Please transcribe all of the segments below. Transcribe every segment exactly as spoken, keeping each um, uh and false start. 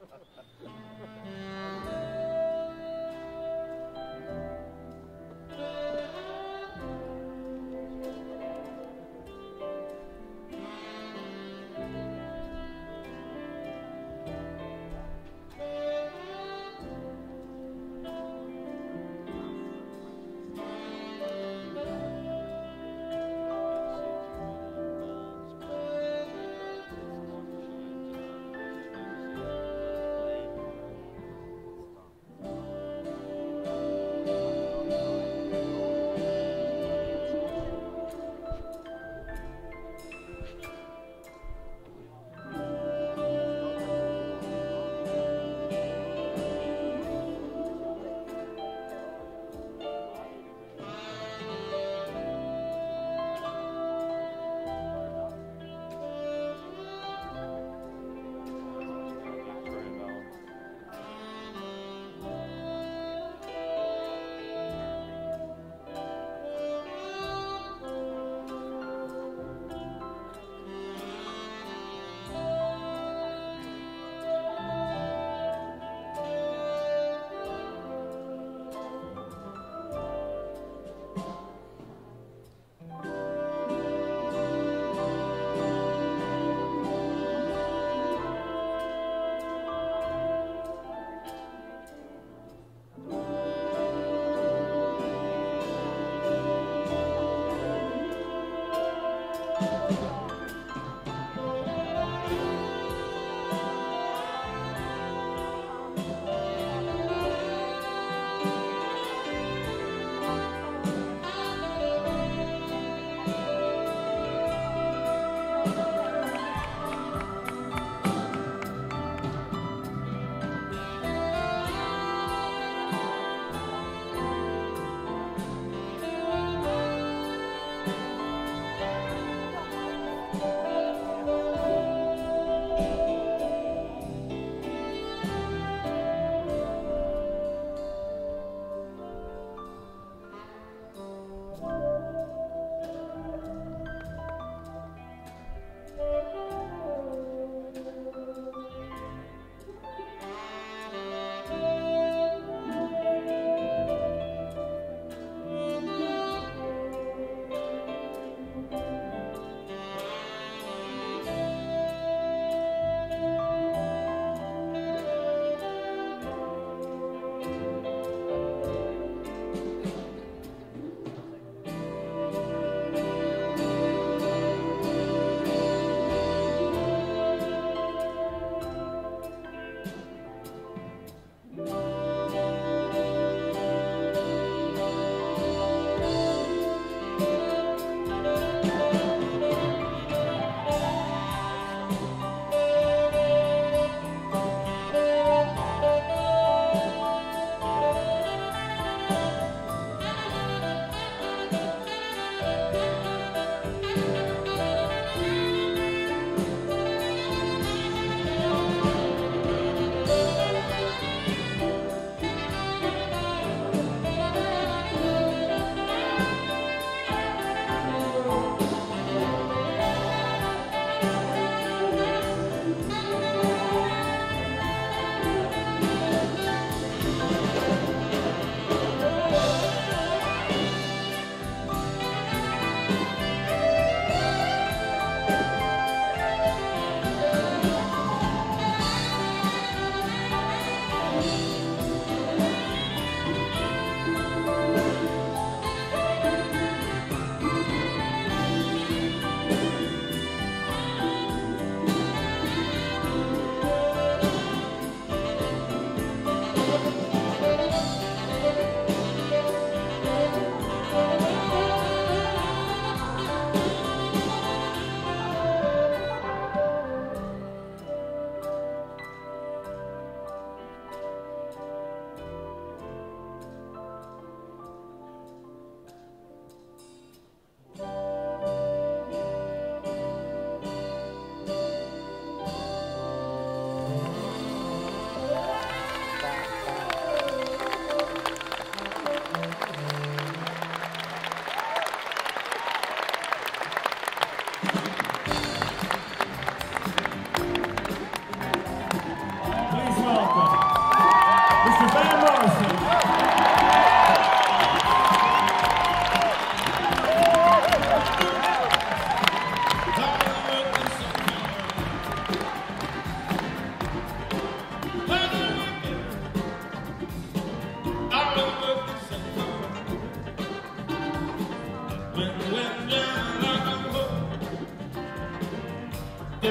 Thank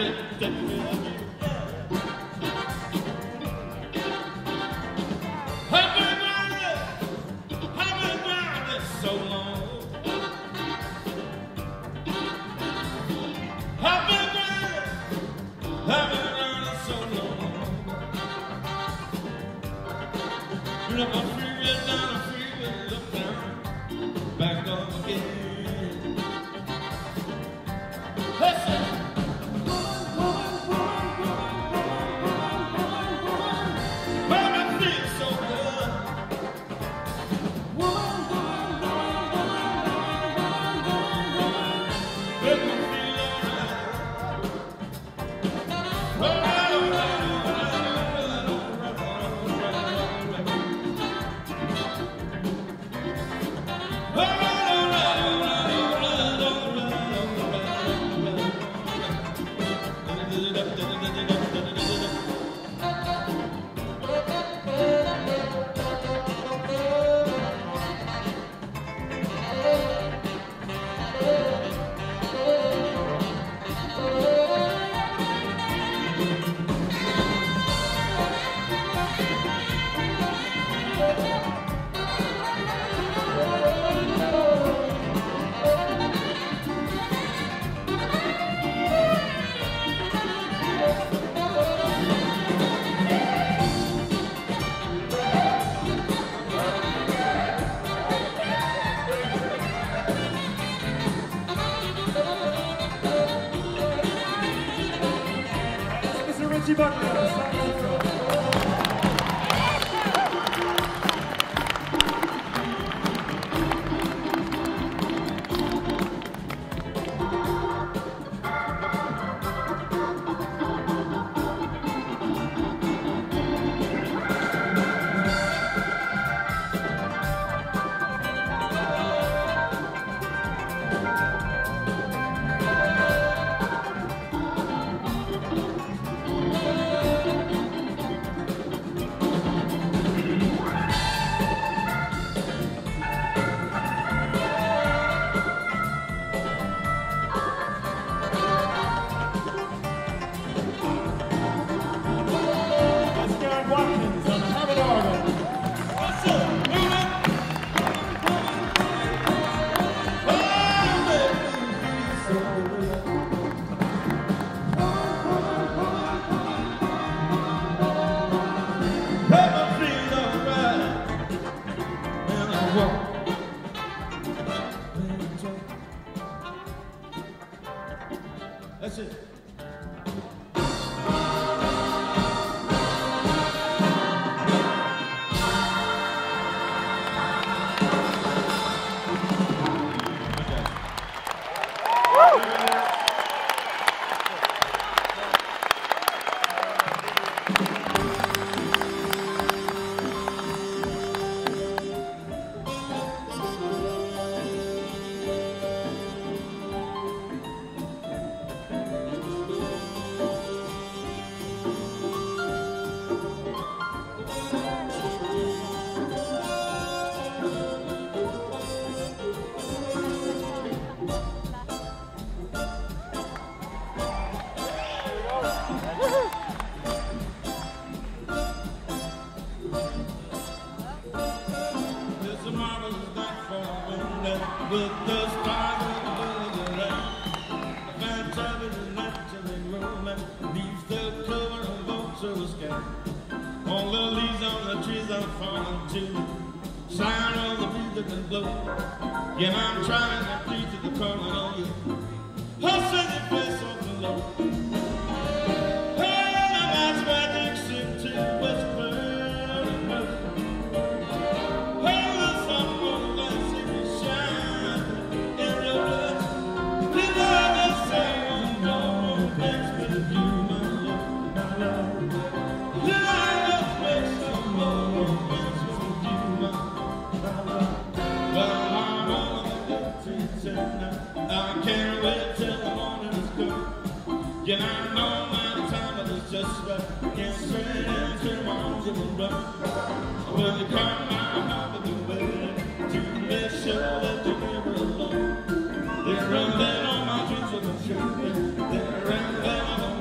They're running on my dreams with a sugar. They're running on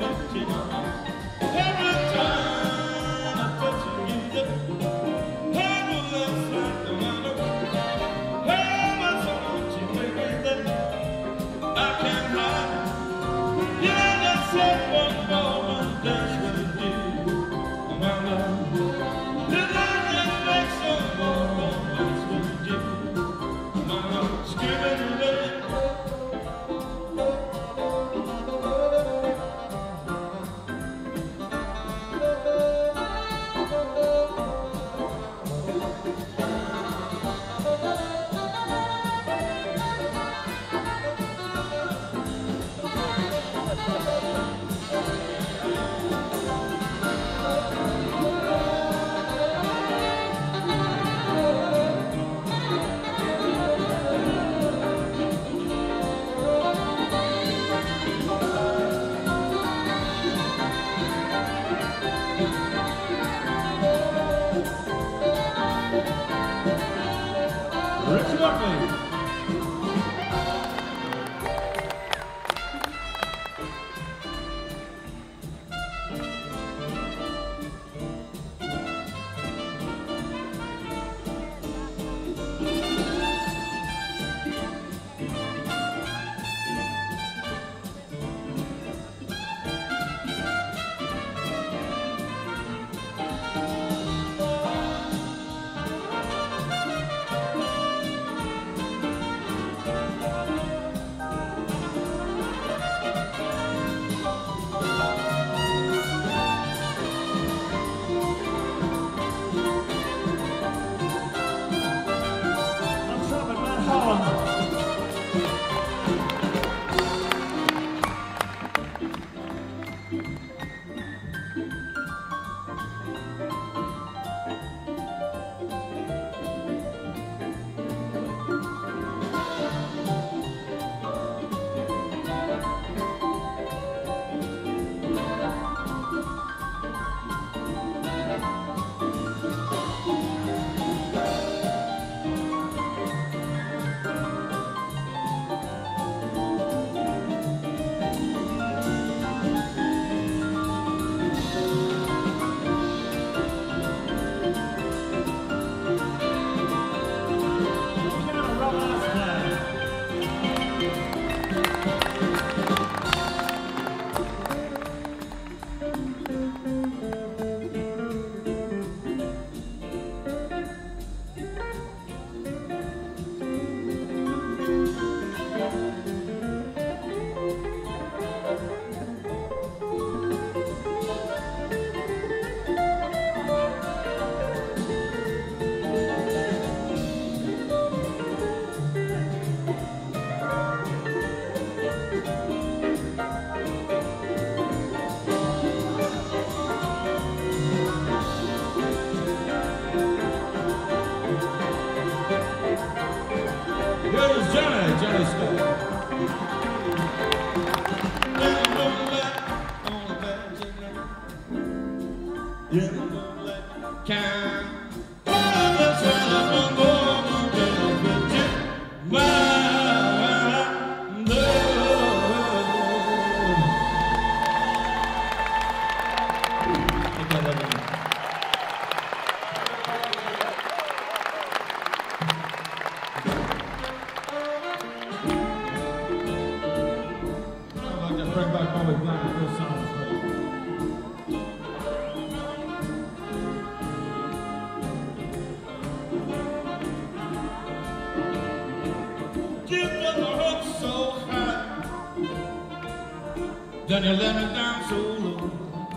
Then you let me down so low.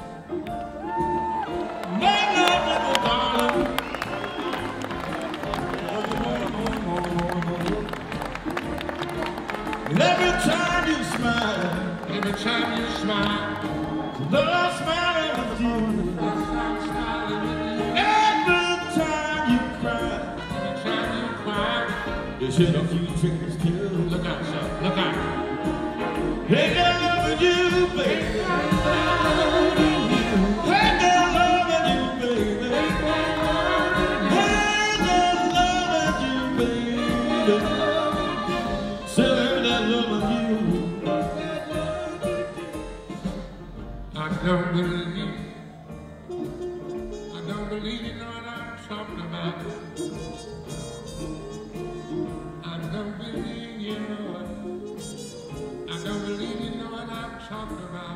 Make love, little darling. And every time you smile, every time you smile, love smiling with you. Every time you cry, every time you cry, you shed a few tears too. Look out, son, look out. Hey, girl, loving you, baby. Hey, girl, loving you, baby. Hey, girl, loving you, baby. Say that loving you. I don't believe, I don't believe you know what I'm talking about. I don't believe you know what. I don't believe you know what I'm talking about.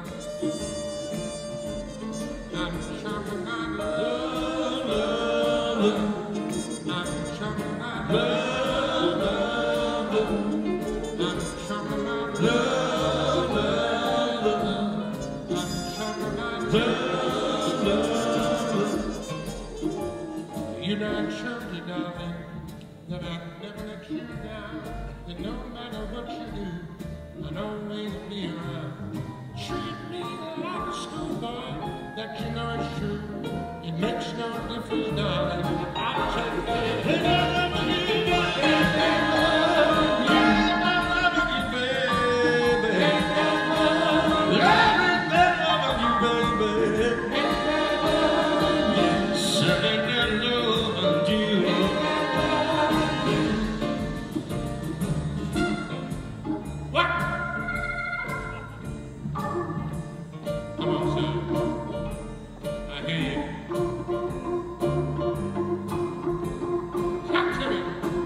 I'm talking about love, love, love. I'm talking about love, love, love. I'm talking about love, love, love. I'm talking about love, love, love. You know I'm sure, darling, that I'll never let you down. That no matter what you do, I'll always be around. Treat me like a schoolboy, that you know it's true. It makes no difference, darling. I'll take it. And I love you, baby. Yeah, I love you, baby. Yeah, I love you, baby. Certainly I love you. What? Come on, son. I hear you. Talk to me.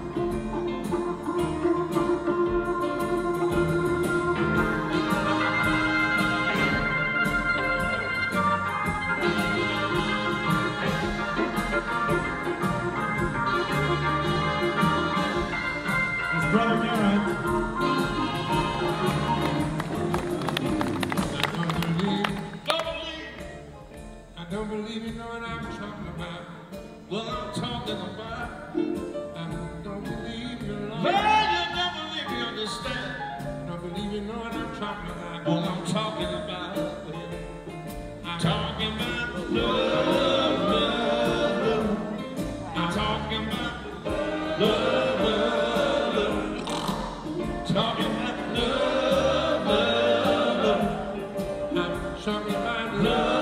It's Brother Garrett. I don't believe you know what I'm talking about. What I'm talking about. I don't believe you know. Well, you don't believe you understand. I don't believe you know what I'm talking about. What I'm talking about. I'm talking about love, love, love. I'm talking about love, love, love. Talking about love, love, love. I'm talking about love.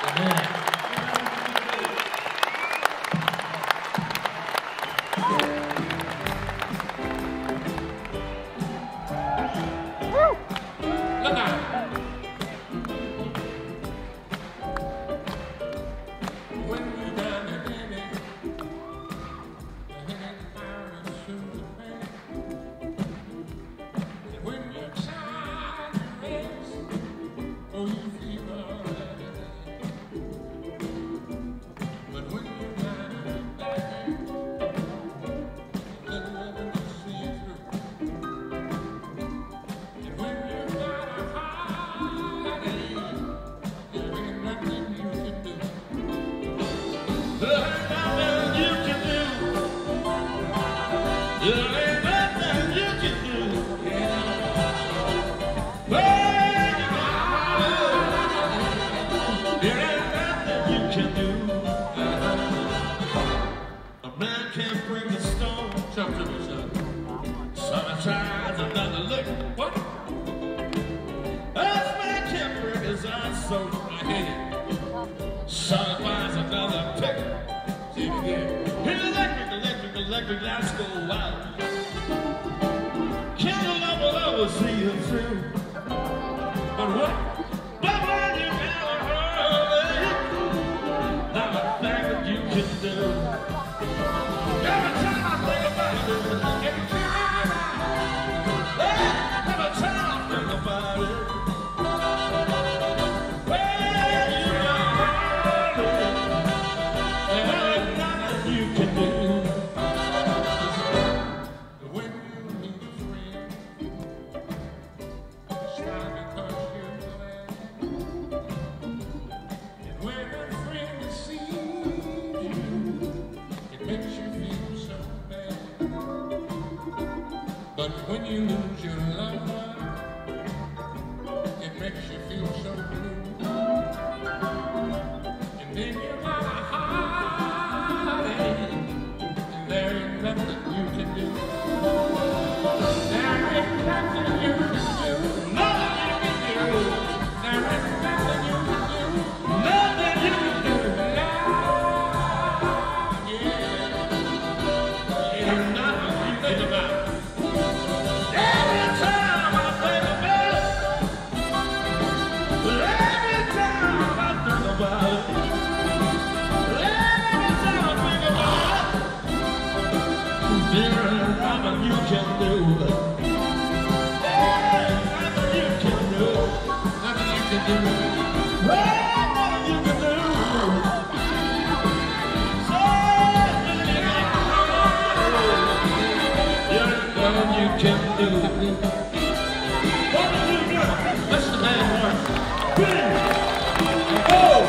Amen. electric lights go wild. Can't love will ever see you through. But what? But when you never heard it, not a thing that you can do. Every time I think about it, every time I, every time I think about it, well, you never heard it, and there's nothing you can do. When you meet a friend, smile because you're glad. And when that friend deceives you, it makes you feel so bad. But when you lose your lover, it makes you feel so blue. And then you got a heartache, and there ain't nothing you can do. There ain't nothing you can do. Nothing you can do. There ain't nothing you can do. Nothing you can do. Yeah. Ain't nothing you think about. Every time I think about it. Well, every time I think about it. Well, every time I think about it. There ain't nothing you can do. There ain't nothing you can do. Nothing you can do. Well, nothing you can do. So, there ain't nothing you can do. What do you do? Listen to that one. Big. Oh.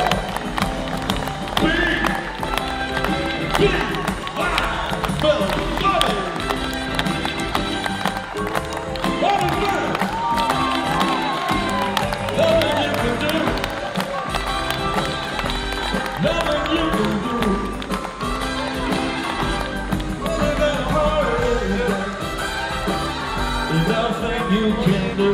Big. Big. Wow. Well, love it. What is that? Nothing you can do. Nothing you can do. Nothing that hard. There's nothing you can do.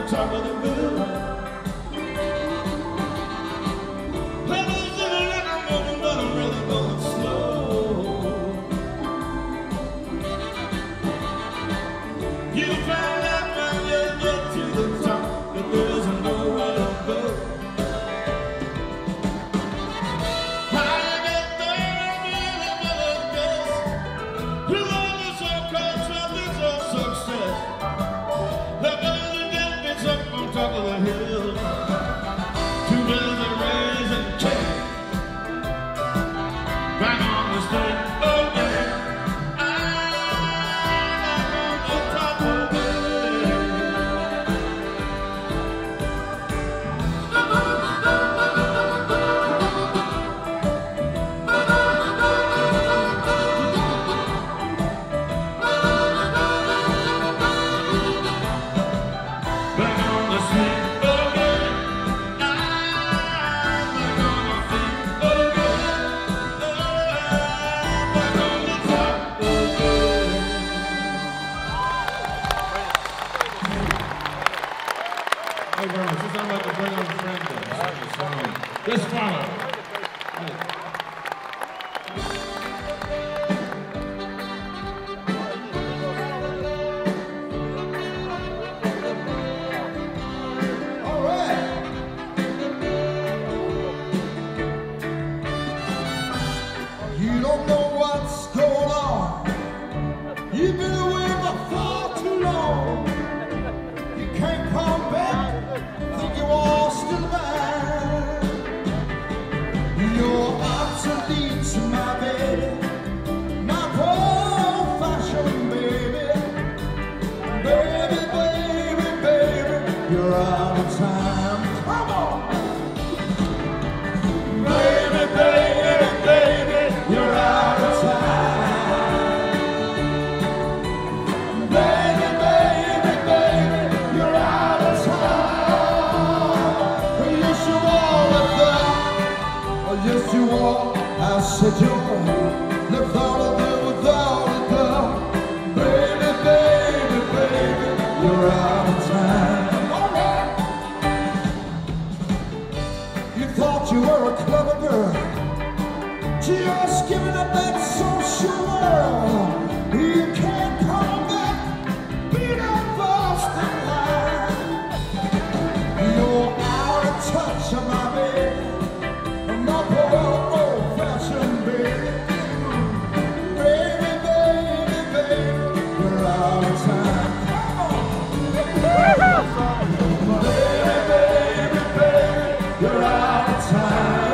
top of the bill. Heaven's living like I'm moving, but I'm really going slow. You found out when you get to the top that there's nowhere to go. How you get there, I really never guess. You all the so-called trumpets of success. The better you get gets up on top of the hill. Two bills of raise and check. Back on the street, oh yeah. Thank you very much. This sounds like a bring on friend there. Chris Farlowe. All right. You don't know what's going on. You've been away for far too long. You can't come back. Think you're all still mine. You're obsolete, my baby, my old-fashioned baby. Baby, baby, baby, you're out of time. Come on. Baby, baby, baby, you're out of time. Baby, baby, baby, you're out of time. Yes, you are left there. Oh, yes, you are. I said you left out of there without a doubt. Baby, baby, baby, you're out of time. All right. You thought you were a clever girl, just giving up that social world. You can't come back, be that Boston line. You're out of touch, my baby, my poor old-fashioned baby. Baby, baby, baby, you're out of time. Come on. Baby, baby, baby, you're out of time.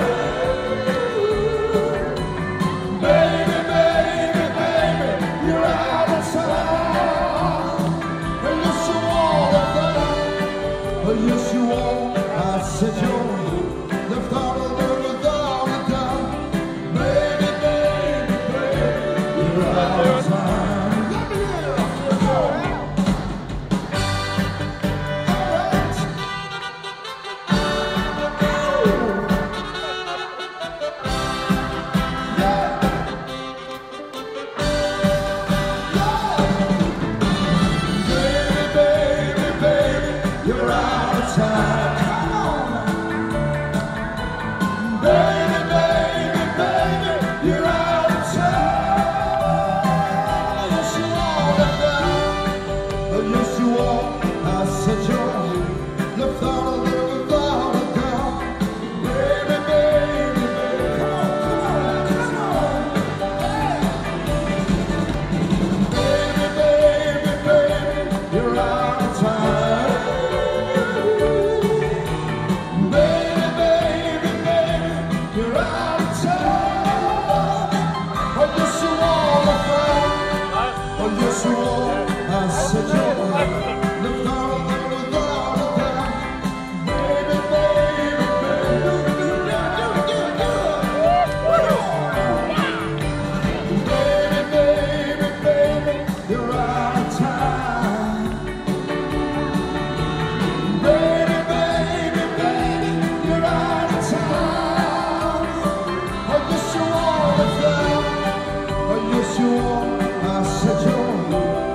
Baby, baby, baby, you're out of time. And yes, you are left out. Oh, yes, you are. I said you're left out of there without a doubt. Baby, baby, baby, you're out of time. Let me hear it. All right. Baby, baby, baby, you're out of time. Come on. Baby, baby, baby, you're out of time. Yes, you are left out. Oh, yes, you are. I said you're left out of there without a doubt. Baby, baby, baby, come on, come on, come on. Hey. Baby, baby, baby, you're out of time. Baby, baby, baby, you're out of time. Oh, yes, you are left out. Oh, yes, you are. I said you're left out of there without a doubt. Baby, baby, baby, you're out of Baby, baby, baby, you're out of time. Baby, baby, baby, you're out of time. Oh, yes, you are left out. Oh, yes, you are. I said you're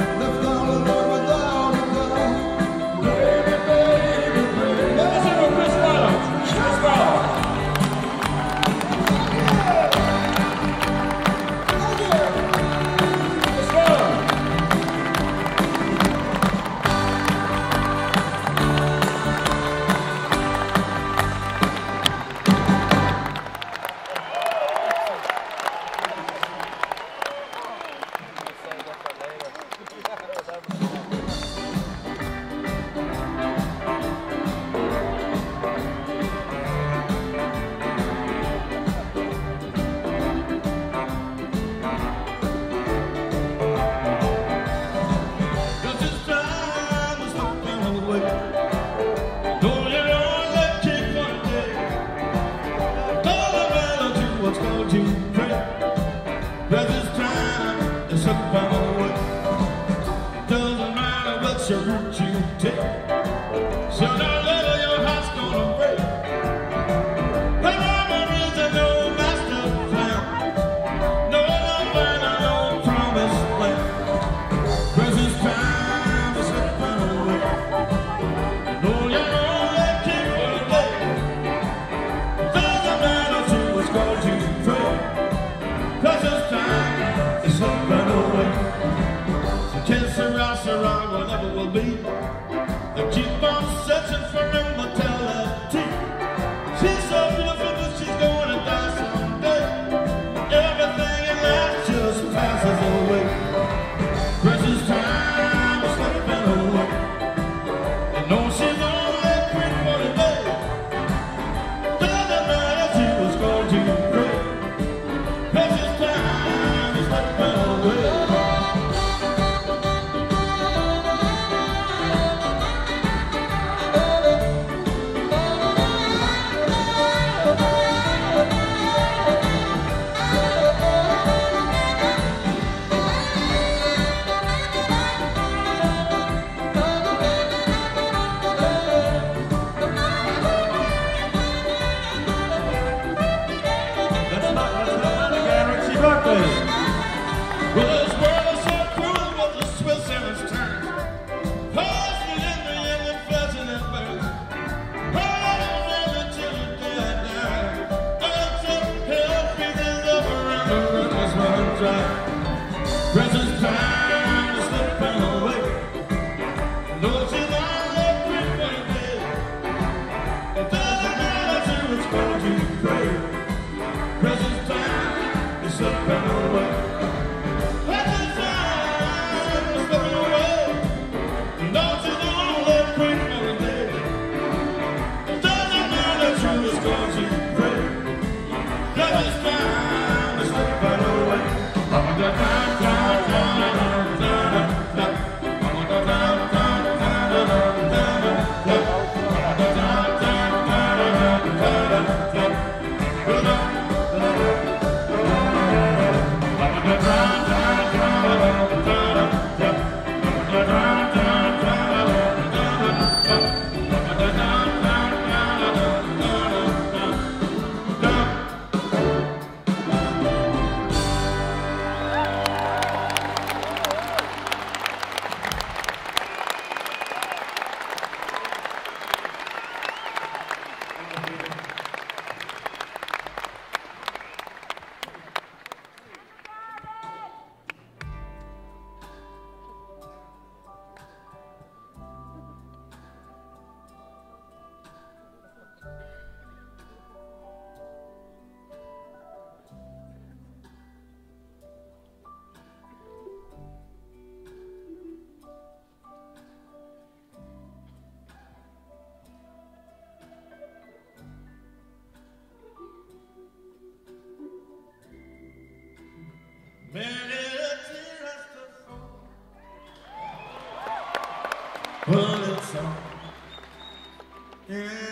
Well, it's all in again.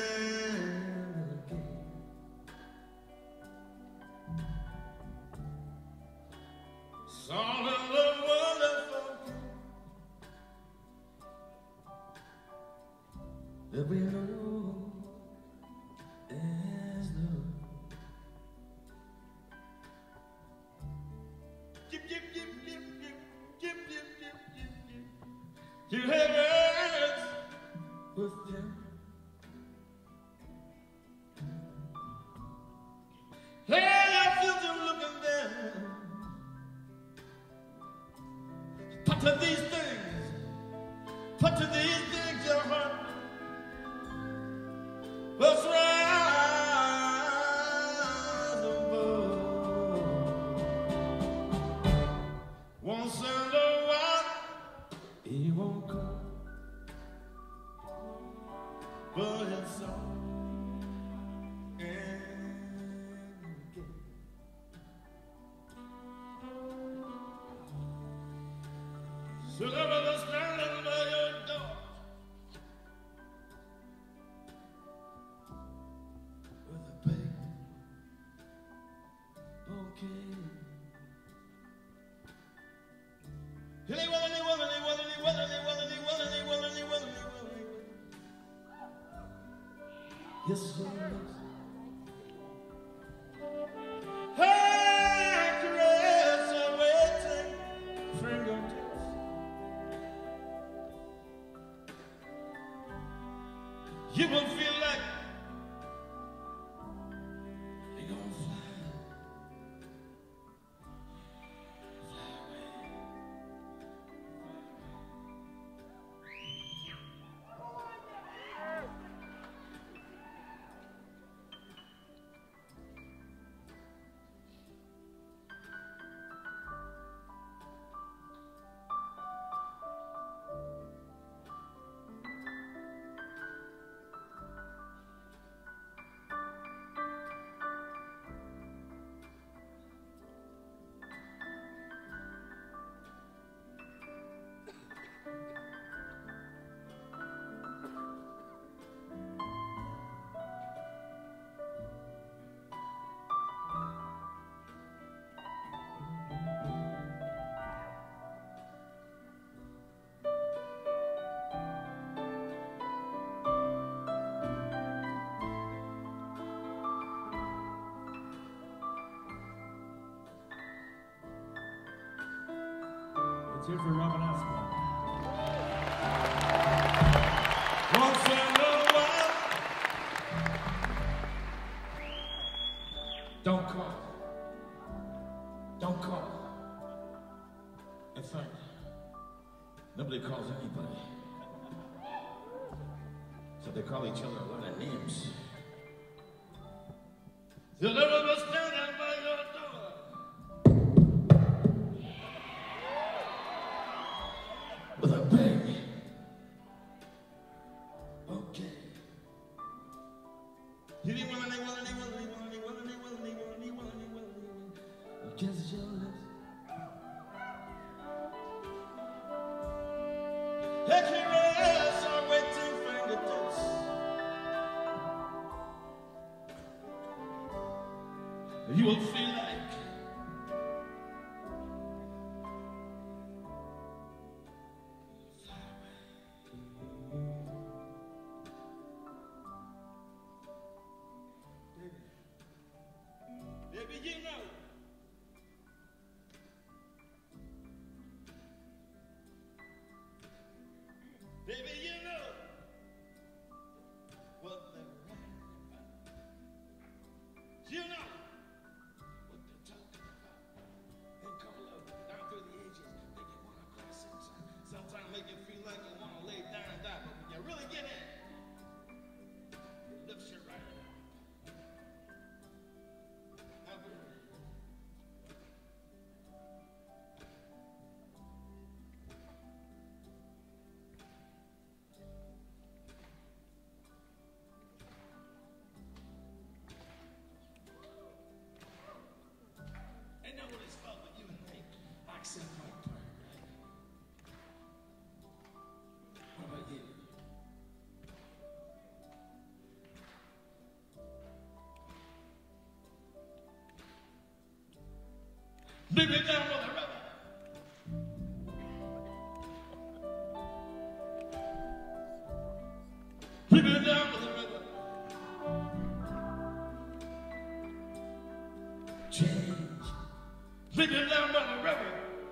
It's all in the wonderful that we know is love. Yip, yip, yip, yip, yip, yip, yip, yip, yip, yip. You have hands with him. Hey, I feel you looking down. Put to these things, put to these things your heart. Let's rise above. Once in a while, he won't come, but it's all in again. So never the standing by your door with a big bouquet. Hilly, willily, willily, willily, willily, willily, willily, willily, willily, willily. Yes, sir. Hey, caress a waiting fingertips. You will feel like you're gonna fly, fly away. Let's hear for Robin Aspen. Once in a while, don't call, don't call. In fact, nobody calls anybody. So they call each other a lot of names. You'll never be standing by your door with a big bouquet. You didn't want any, want any, want any, want any, want any, want any, want any, want any, want any, you kiss your lips. Hey, caress our waiting fingertips. You will feel like baby, you know. Baby, you know what they're writing about. You know what they're talking about. They call up down through the ages, make you want to cry sometimes. Sometimes make you feel like you want to lay down and die, but when you really get in, it lifts you right up. Now, baby, Bring me down by the river. Bring me down by the river. Change. Bring me down by the river.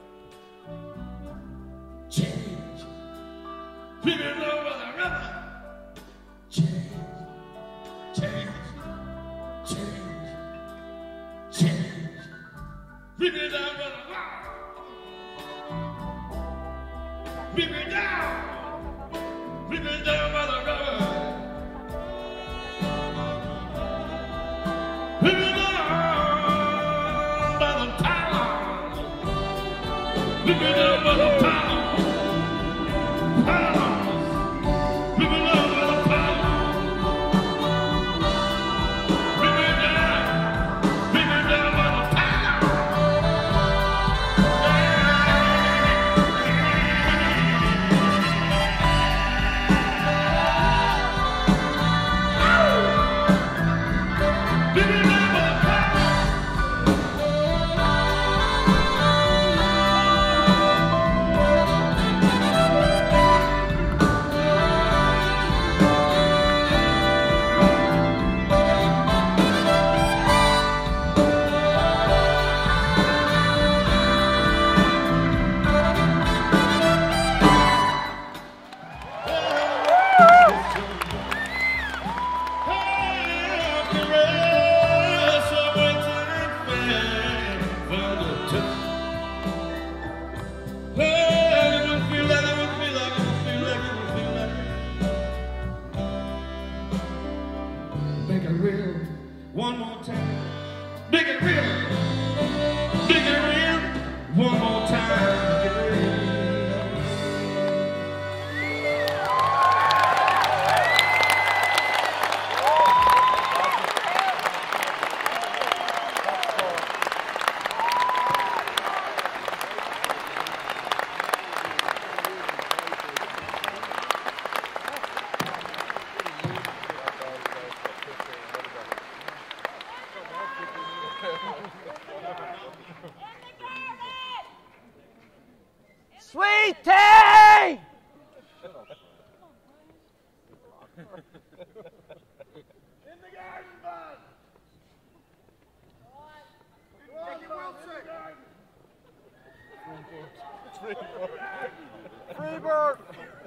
Change. Bring me down by the river. Change. Change. Change. Change. Bring me down by the river. Bring me down. Bring me down by the river. Bring me down by the power. Bring me down by the power. Power. Bring me down by the power. Bring me down. Bring me down by the power. Bring me down by the power. Make it real one more time. Make it real. Make it real one more time. Make it real. Sweet tea! In the garden, bud! Take it well, sir. Free bird!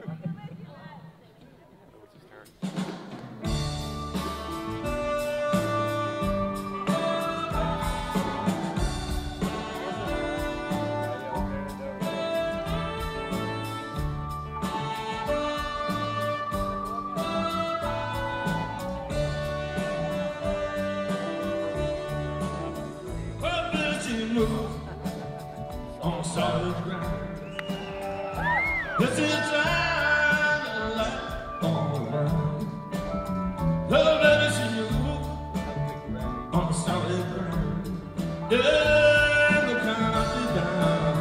On solid ground. This is time and life all around. Oh, baby, see you on solid ground. Yeah, the country down.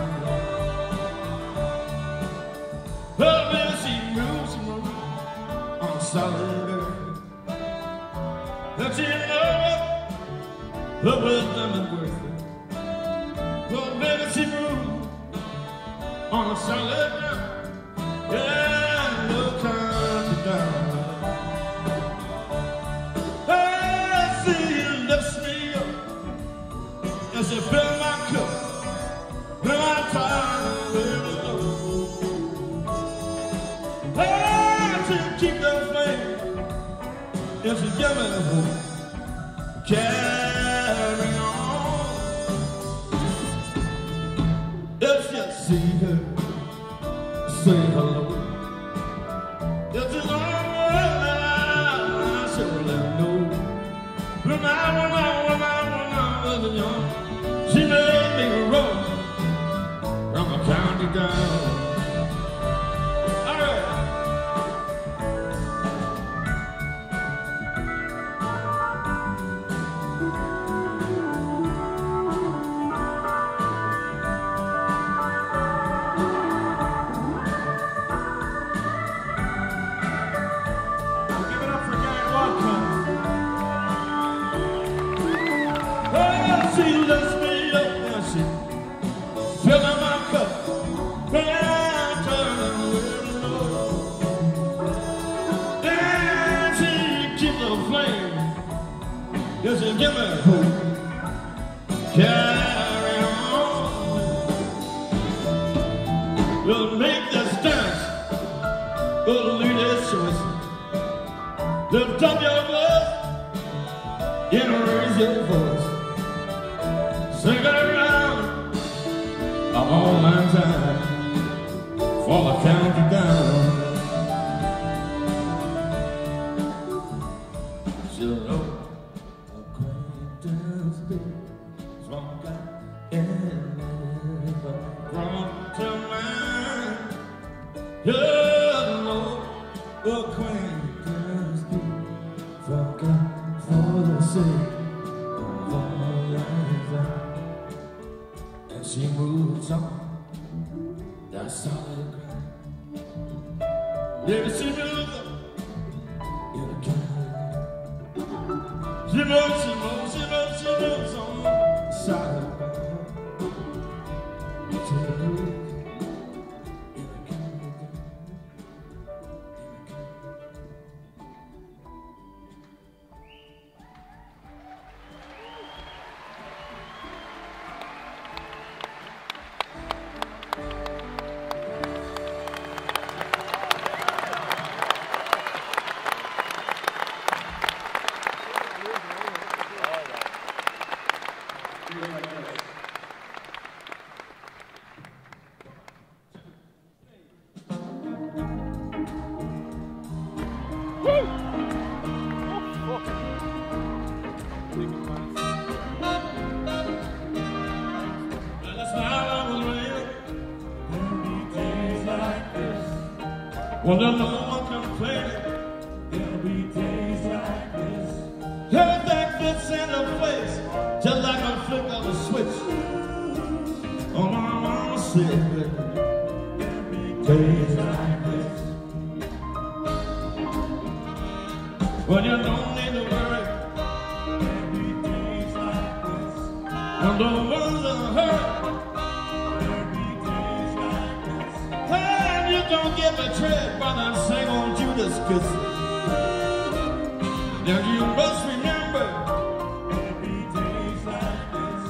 Oh, baby, see you move, she move on solid earth. Don't you know the wisdom is worth it? Oh, baby, she moved on a solid ground. Yeah, no country down. I see you lift me up as you fill my cup. When my time is low. Hey, to keep the flame if you give me the hope. Carry on. If you see her, say hello. If it's all right, I shall let her know. When I, when I, when I, when I was young, she made me roll from the county down. All right. give me hope. Carry on. We'll make this dance. We'll lead this choice. Lift up your voice and raise your voice. Sing it around all my time for the countdown. She'll know acquaintance be from God and never from to mine. She'll know acquaintance be from God for the sake of all life. And she moves on that solid ground. Baby, she moves on in a kind. She moves, she moves, she moves, she moves on the solid ground. Take a look in a kind. Well, there's no one complaining. There'll be days like this. Everything fits into place, just like a flick of a switch. Oh, my mama said, there'll be days like this. Well, you don't need to worry. There'll be days like this. When the ones that hurt. Don't get betrayed by that same old Judas kiss. Now you must remember there'll be days like this.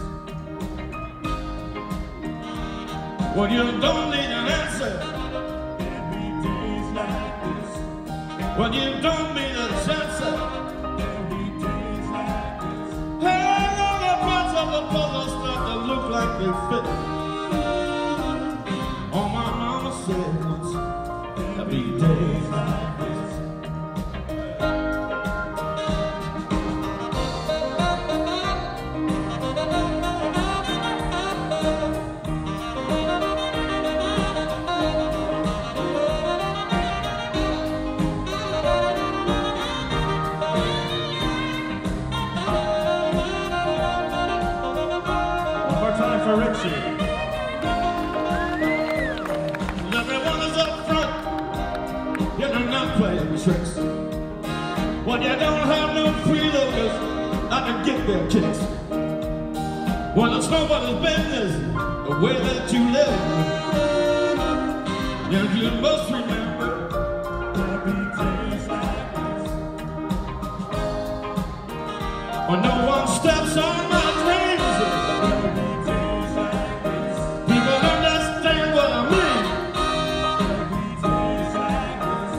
Well, you don't need an answer. There'll be days like this. Well, you don't need a chance. There'll be days like this. Hey, all the parts of the puzzle start to look like they fit. Oh, my mama said there'll be days like this. One more time for Richie. Tricks. When you don't have no freeloaders, I can get their kicks. When it's nobody's business, the way that you live. And you must remember there'll be days like this. When no one steps on my dreams, there'll be days like this. People understand what I mean. There'll be days like this.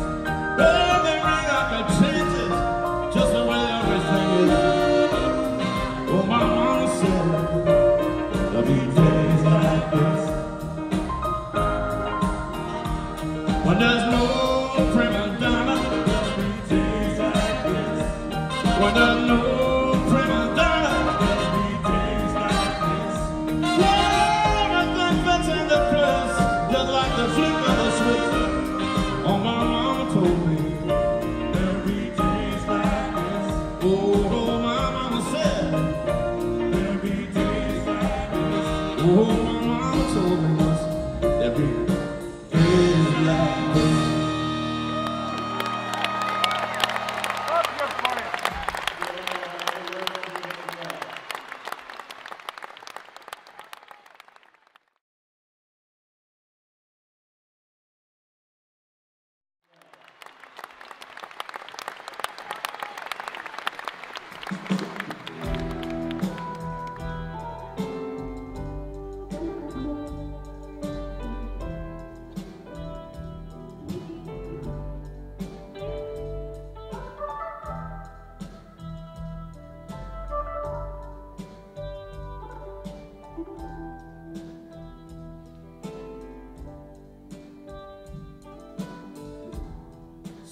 Just the way everything is. Oh, my mama said there'll be days like this. When there's no prima donna, there'll be days like this. When there's no prima donna, there'll be days like this. Yeah, everything fits into place, just like the flick of a switch. Oh, my mama told me. Oh, my mama said there'll be days like this. Oh, my mama told me once there'll be days like this.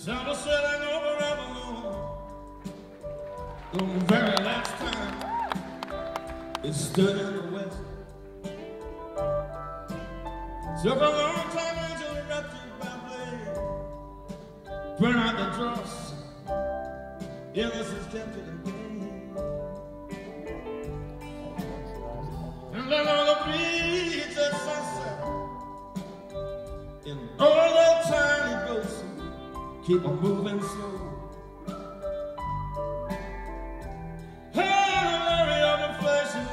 Summer sailing over Avalon. The very last time it stood in the west. Took a long time until it wrapped it by blade. Burn out the dross. Innocence kept it again. And then on the beach at sunset, in all that tiny boats, keep on moving slow. Hey, hurry up the flashing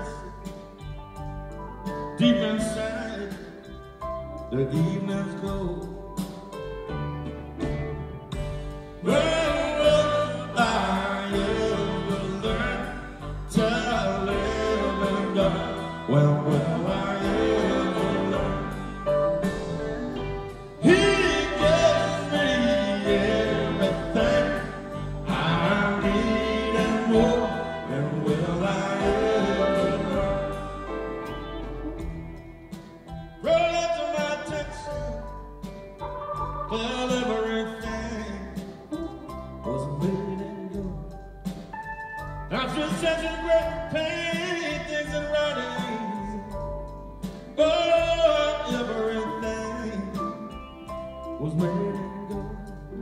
lights. Deep inside, the evenings go. Well, will I ever learn to live and die? Well, will I ever learn? He gives me everything I need and more. And will I ever learn? Roll it to my attention. Well, everything was made in gold. After such a great paintings and writings, oh, everything was made in gold.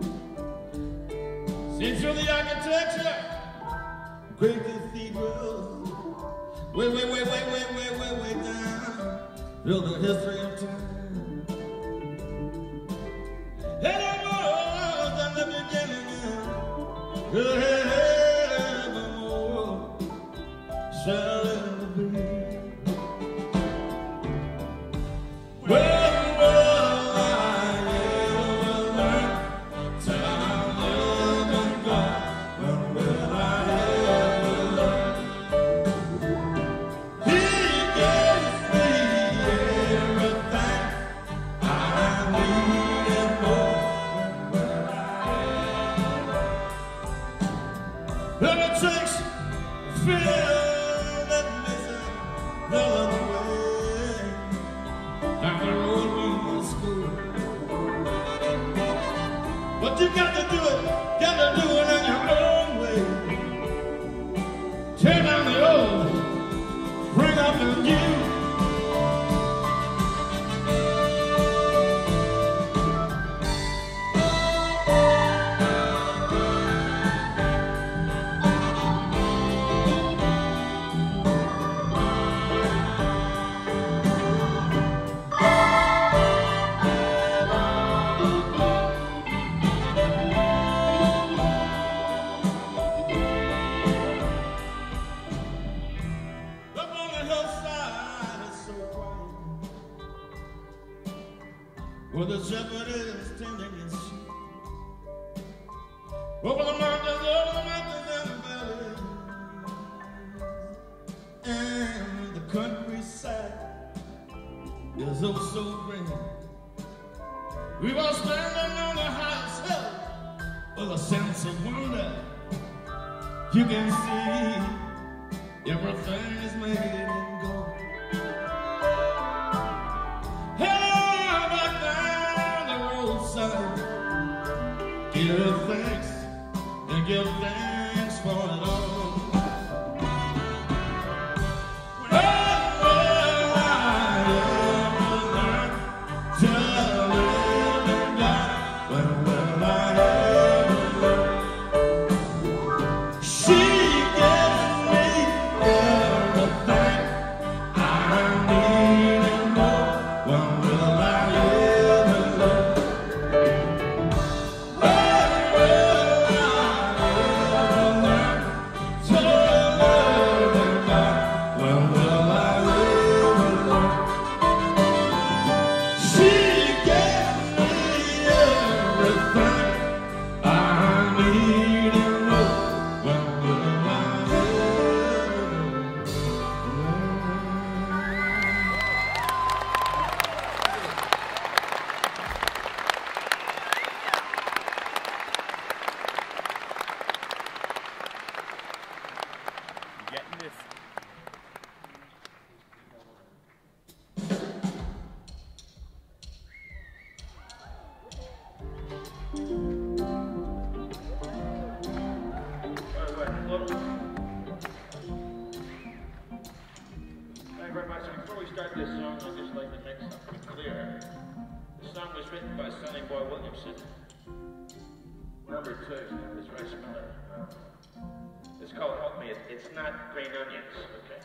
See through the architecture, great cathedrals, way, way, way, way, way, way, way, way down, through the history of time. And it was in the beginning, evermore shall it be. When will I ever learn to live and die? When will I ever learn? He gives me everything I need and more. When will I ever learn? Then it takes fear that missing no other way. Down the road we must go. But you got to do it, got to do it in your own way. Tear down the old, bring up the new. Up on the hillside, it's so quiet, where the shepherd is tending his sheep. Over the mountains, over the mountains and the valleys, and the countryside is oh so green. We were standing on the highest hill with a sense of wonder. You can see everything is made in gold. Hey, back down the roadside, give thanks and give thanks for it all. When will I ever learn to live and die? When will I ever learn? She gives me everything I need and more. When will I ever learn? When will I ever learn to live and die? When will I ever learn? She gives song was written by Sonny Boy Williamson. Number two is Rice Miller. It's called Help Me. It, it's not green onions, okay?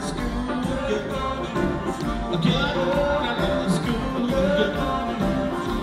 Good morning, school. Good morning, school.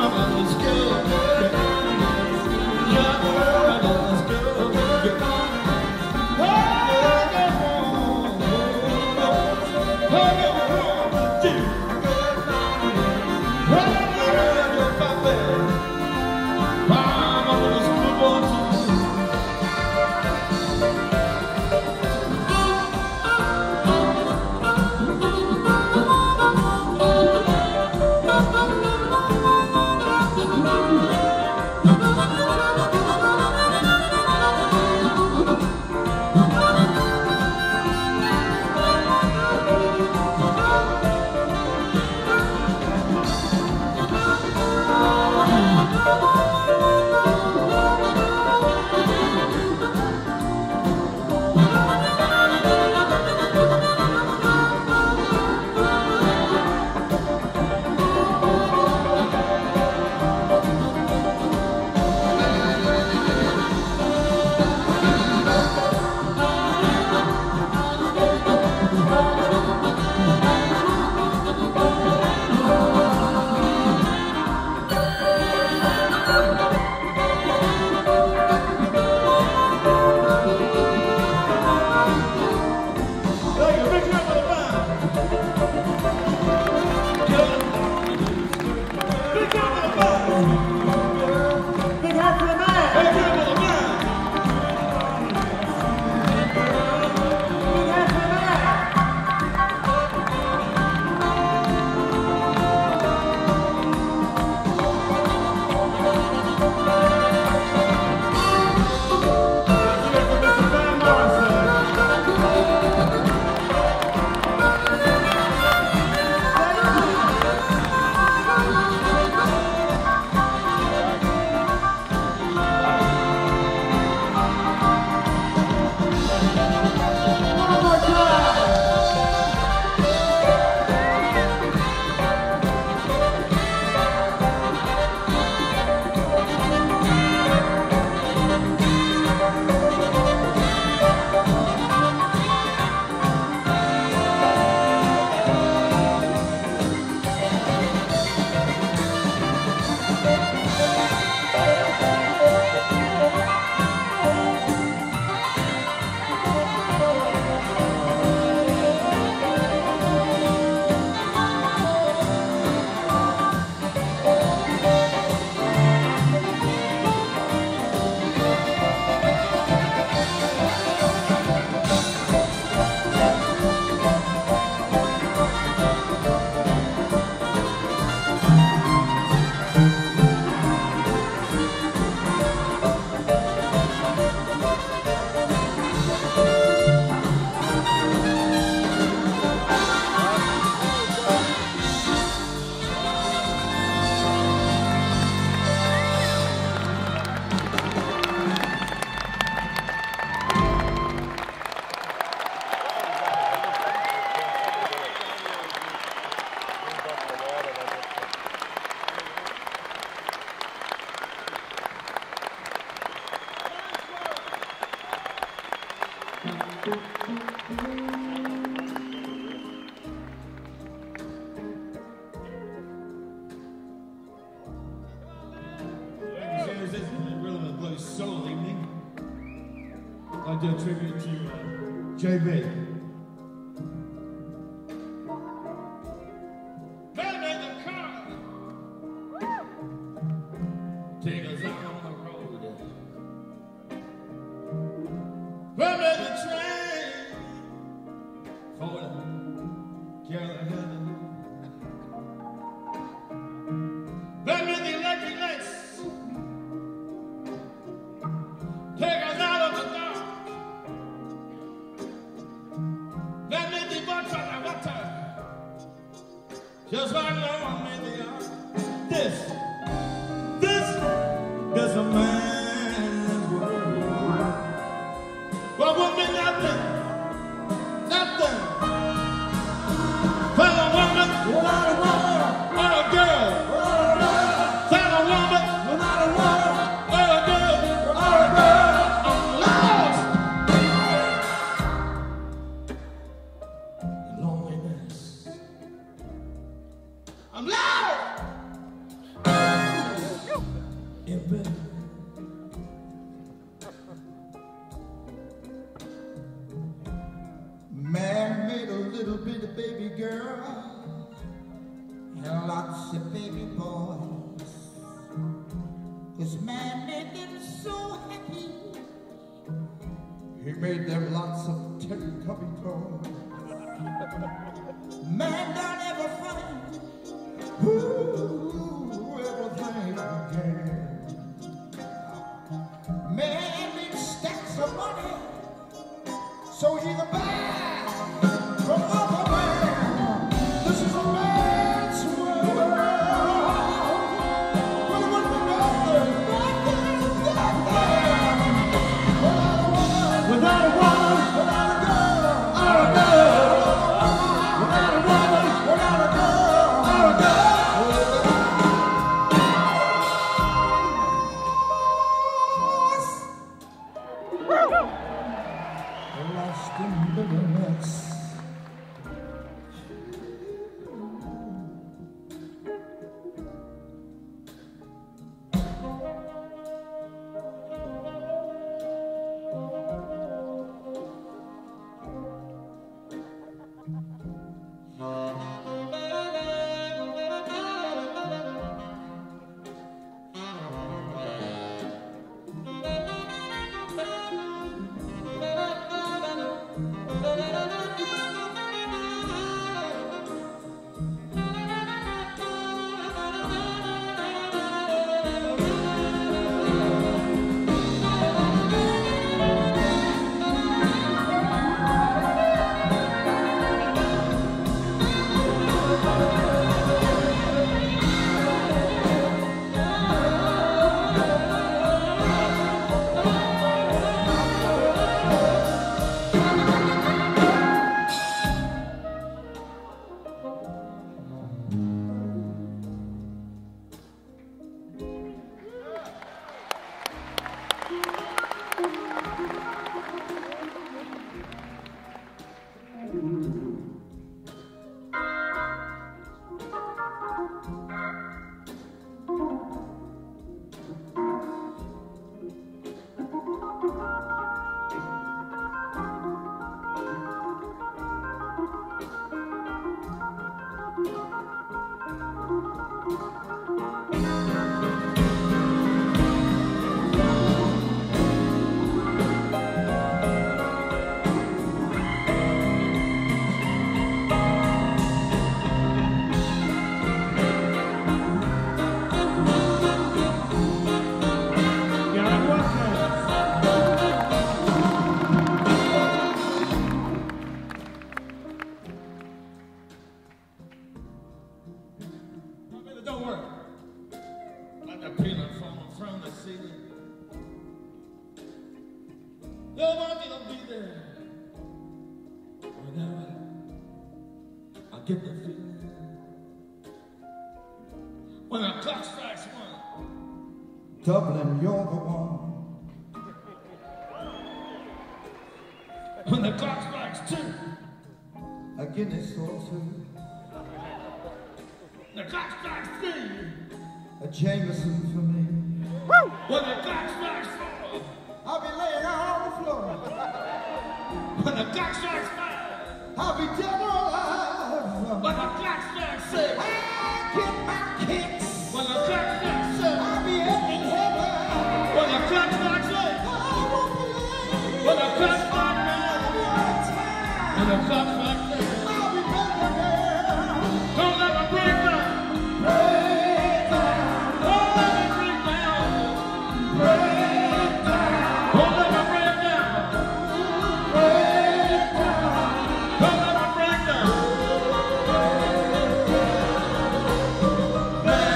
I do a tribute to uh, J B. Take us out on the road. Run the train for the Carolina. Run the electric lights. Take us out of the dark. Run the box on the water. Just like Lord made the ark. This. There's a man's world. But woman, nothing, nothing. For a woman, without a woman, or a girl, without a girl. For a woman, without a woman, or a girl, or a girl. I'm lost in loneliness. I'm lost. baby. Man made a little bitty baby girl and lots of baby boys. This man made them so happy. He made them lots of Teletubby toys. Man don't ever find ooh, everything again. Man needs stacks of money, so he the buy from other man. This is a man's world. Well, it wouldn't be nothing, nothing, nothing without a woman, without a girl, or a girl, without a woman, without a girl, or a girl. Lost in the mess. Get the feeling when the clock strikes one. Dublin, you're the one. When the clock strikes two. A Guinness or two. The clock strikes three. A Jameson for me. Woo! When the clock strikes four. I'll be laying out on the floor. When the clock strikes five. I'll be dead or alive. When the clock strikes six, I get my kicks. when the clock strikes seven, I'll be up in heaven. when the clock strikes eight, I won't be late. when the clock strikes nine, One time. when the clock strikes ten, I'll be back again. don't let me break down, Break down. don't let me break down, Break down. don't let me break down, Break down. don't let me break down. Break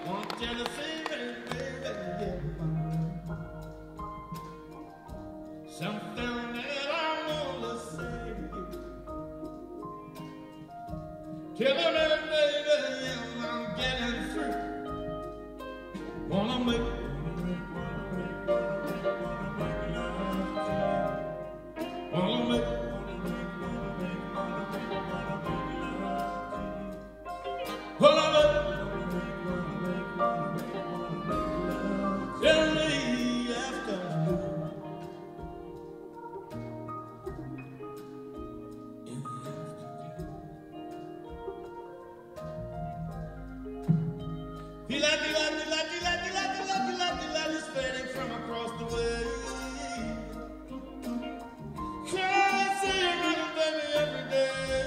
Want to tell the secret, baby, yeah. Something that I want to say. Tell her that, baby, yeah, I'm getting through. Wanna make, wanna make, wanna make, tell me after you. Feel like, feel like, feel like, feel like, feel like, feel like, feel like, feel like it's fading from across the way. Can't see you running, baby, every day.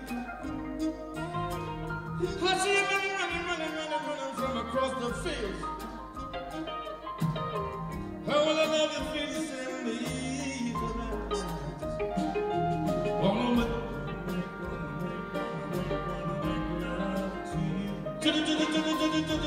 I see you running, running, running, running, running from across the fields. Oh, well, I love you, feel you send me tonight. Wanna make, to the, to the, to the, to the, to the, to the, to the,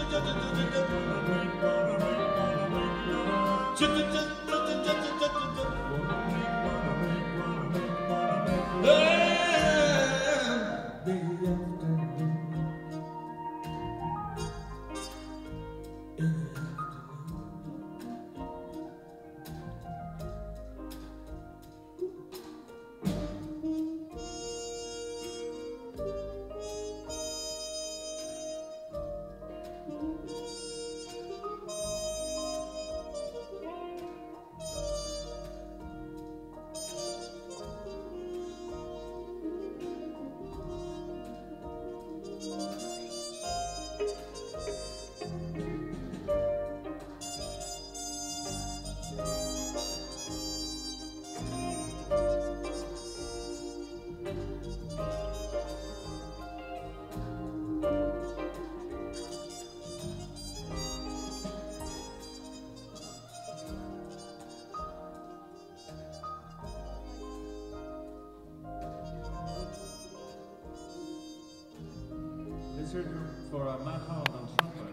For uh, Matt Howard on trumpet.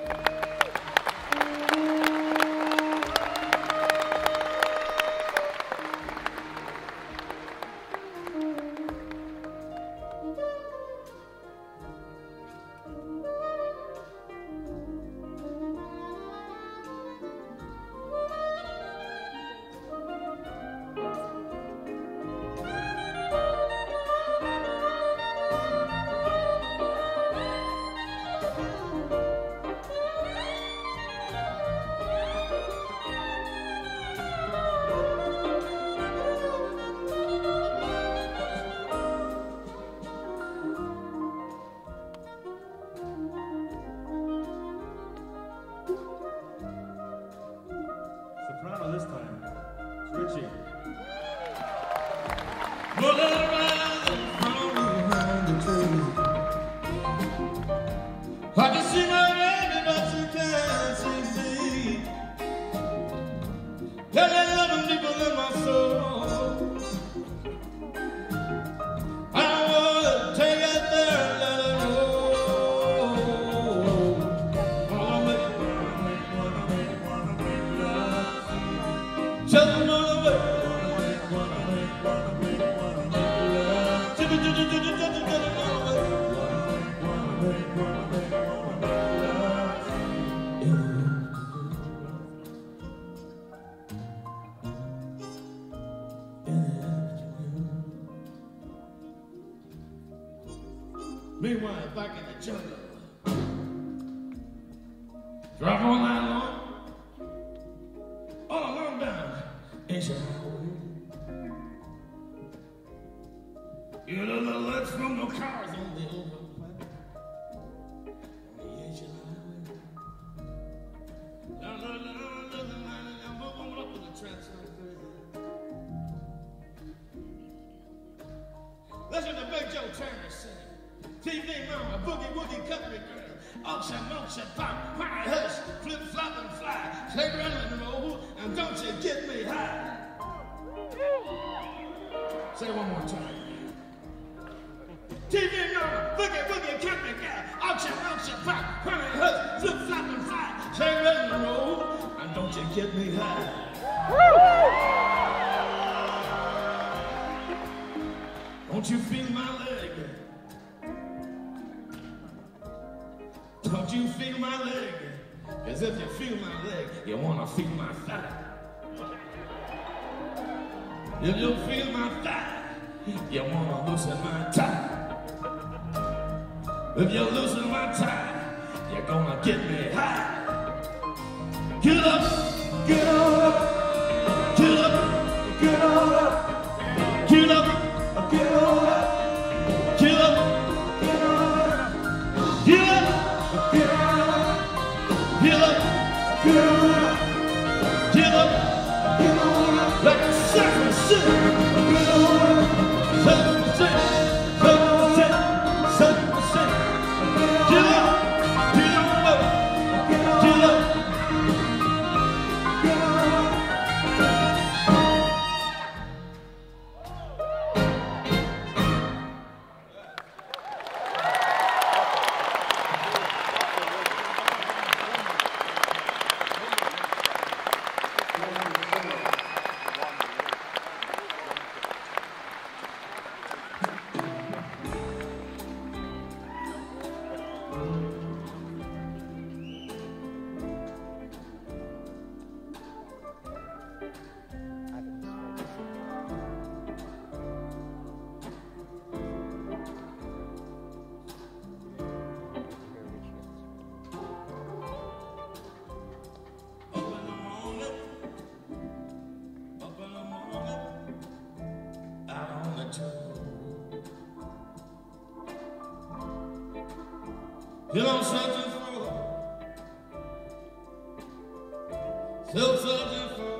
This time, it's Richie. I can see my baby, but you can't see me. Tell that loving people in my soul. I wanna take it there and let it roll. Wanna make, wanna make, wanna make, wanna make love. Tell them all the way. Wanna make, wanna make, wanna make, wanna make love. Tell them, tell them, tell them, tell them, tell them all the way. Wanna make, wanna make, wanna make love. Meanwhile, back in the jungle, drop on that long, all along down Asia Highway. You know the lights from the cars on the overpass, on the Asia Highway. Down, down, down, down, down, down, down, move on up with the trance like crazy. Listen to Big Joe Turner sing. T V mama, boogie woogie country girl, auction, auction, pop, pie, hush, flip, flop, and fly, take run and roll, and don't you get me high. Say it one more time. T V mama, boogie woogie country girl, auction, auction, pop, pie, hush, flip, flop. get me high. Don't you feel my leg? Don't you feel my leg? Cause if you feel my leg, you wanna feel my thigh. If you feel my thigh, you wanna loosen my tie. If you loosen my tie, you're gonna get me high. Get up, get up, get up, get up, get up, get up, get up, get up, get up, get up, get up, get up, get up, get up, like a second shit. Get up, second shit, second shit, second shit. Get up, get up, get up. You know, searching for, still searching for.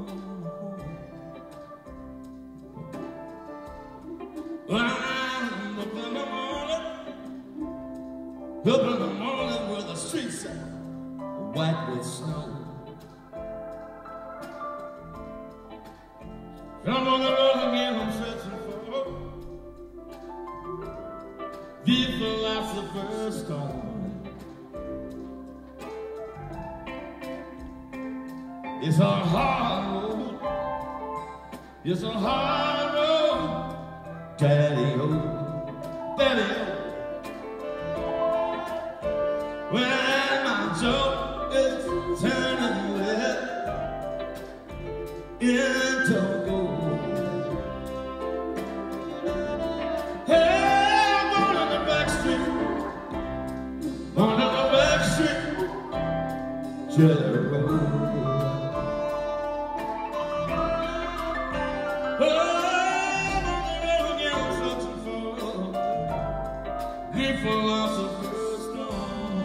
When I'm up in the morning, up in the morning where the streets are white with snow. I'm on the road again, I'm searching for the philosopher's stone. It's a hard road, it's a hard road, daddy-o, daddy-o. When my joke is turning red into gold. Hey, I'm going on the back street, on the back street, jelly roll. Philosopher's stone.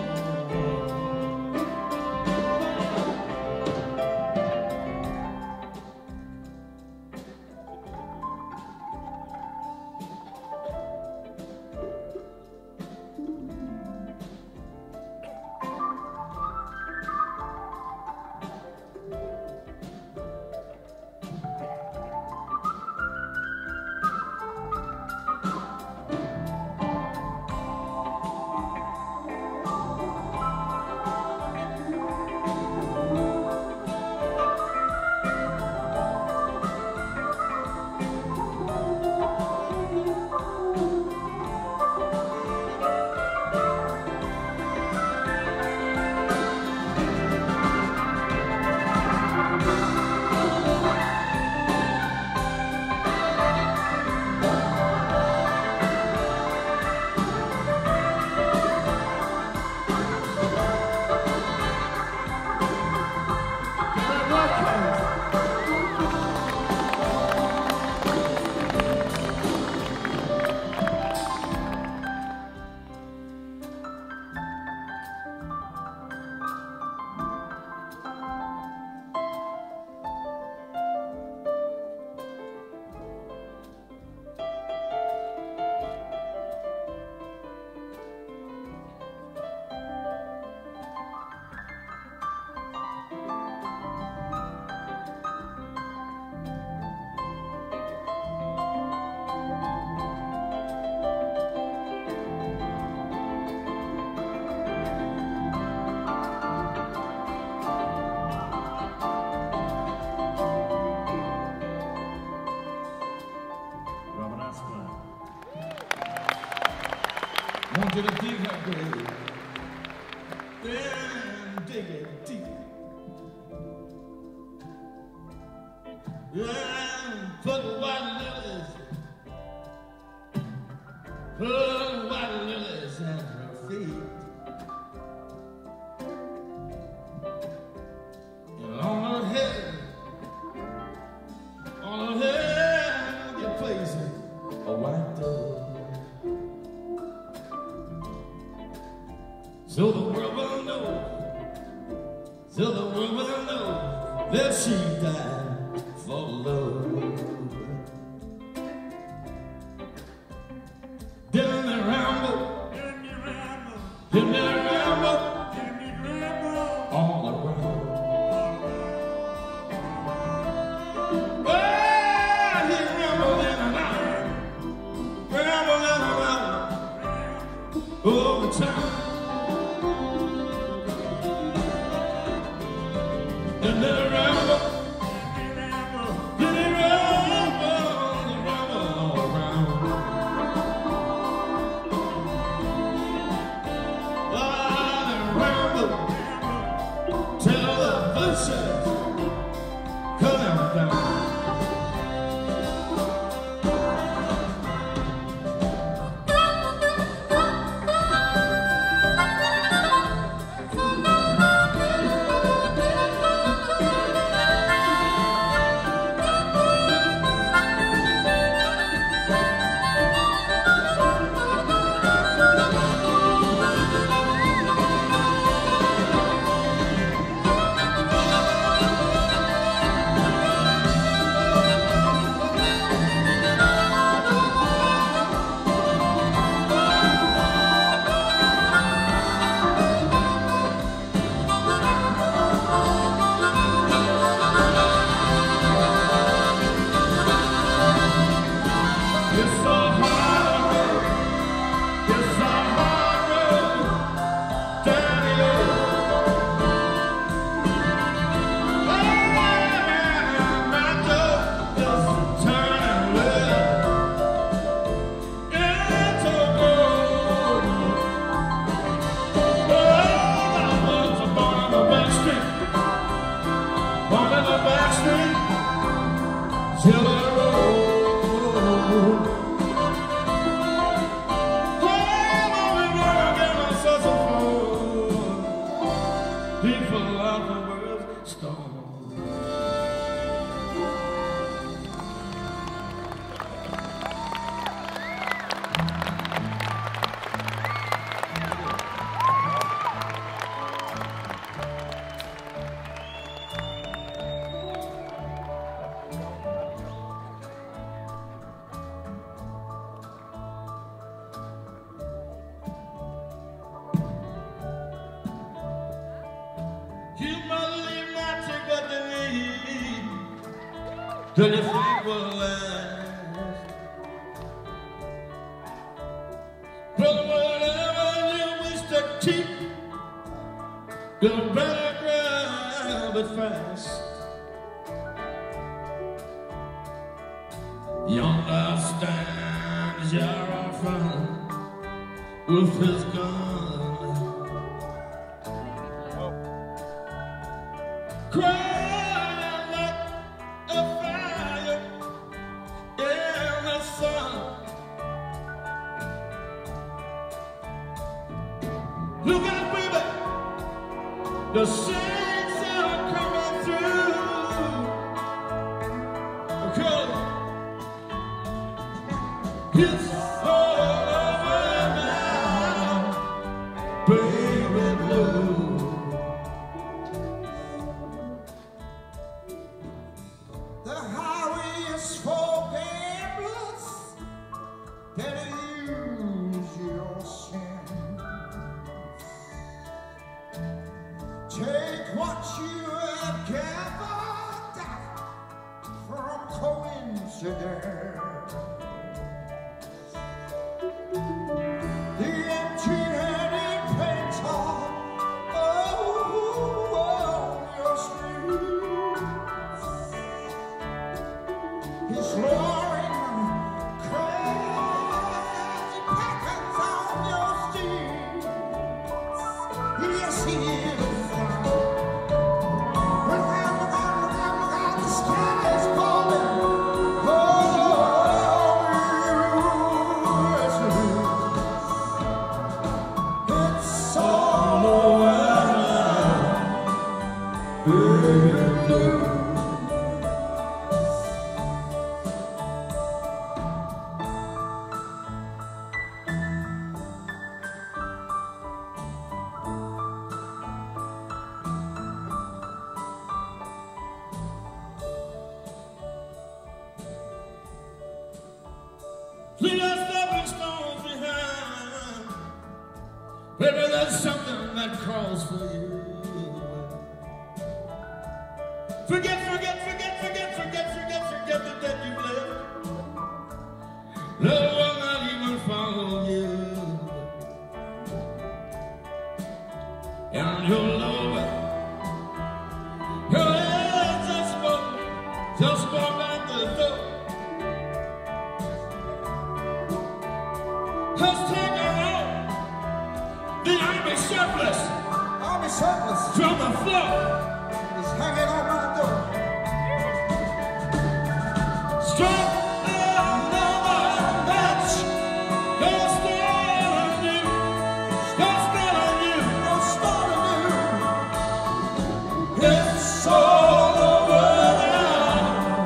baby. Then dig it deep. Then put white lilies, put white lilies at her feet. And on her head, on her head, you're placing a white dove. So the world will know, so the world will know that she died for love. Then they ramble, then they ramble, then they ramble, then they ramble all around. Well, he rambled in and out, rambled in and out over time. Then they ramble, then they ramble, then they ramble, they ramble all around. Ah, they ramble till the bushes cut them down. Till you think will last. Brother, whatever you wish to keep, you better grab it fast. Yonder stands your old friend with his gun, crying like a fire in the sun. Look out, baby, the saints are coming through. Because it's all over now, baby blue. The highway is for gamblers that use your sin. Take what you have gathered from coincidence. The empty-handed painter oh, on your streets. His roaring crazy packers on your street. see you frown. Look out, look out, look out, look out, the sky is falling. Oh, yes it is. It's all over now, baby blue. Leave our stepping stones behind. Maybe there's something that calls for you. Forget, forget, forget, forget, forget, forget, forget the debt you've left. No one will even follow you. And your lover, your head just walk, just walk out the door. Let's take her out. The army surplus. Army surplus From the floor. is hanging on my door. Strong and over match. Go start anew. Go start anew. No start anew. It's all over now,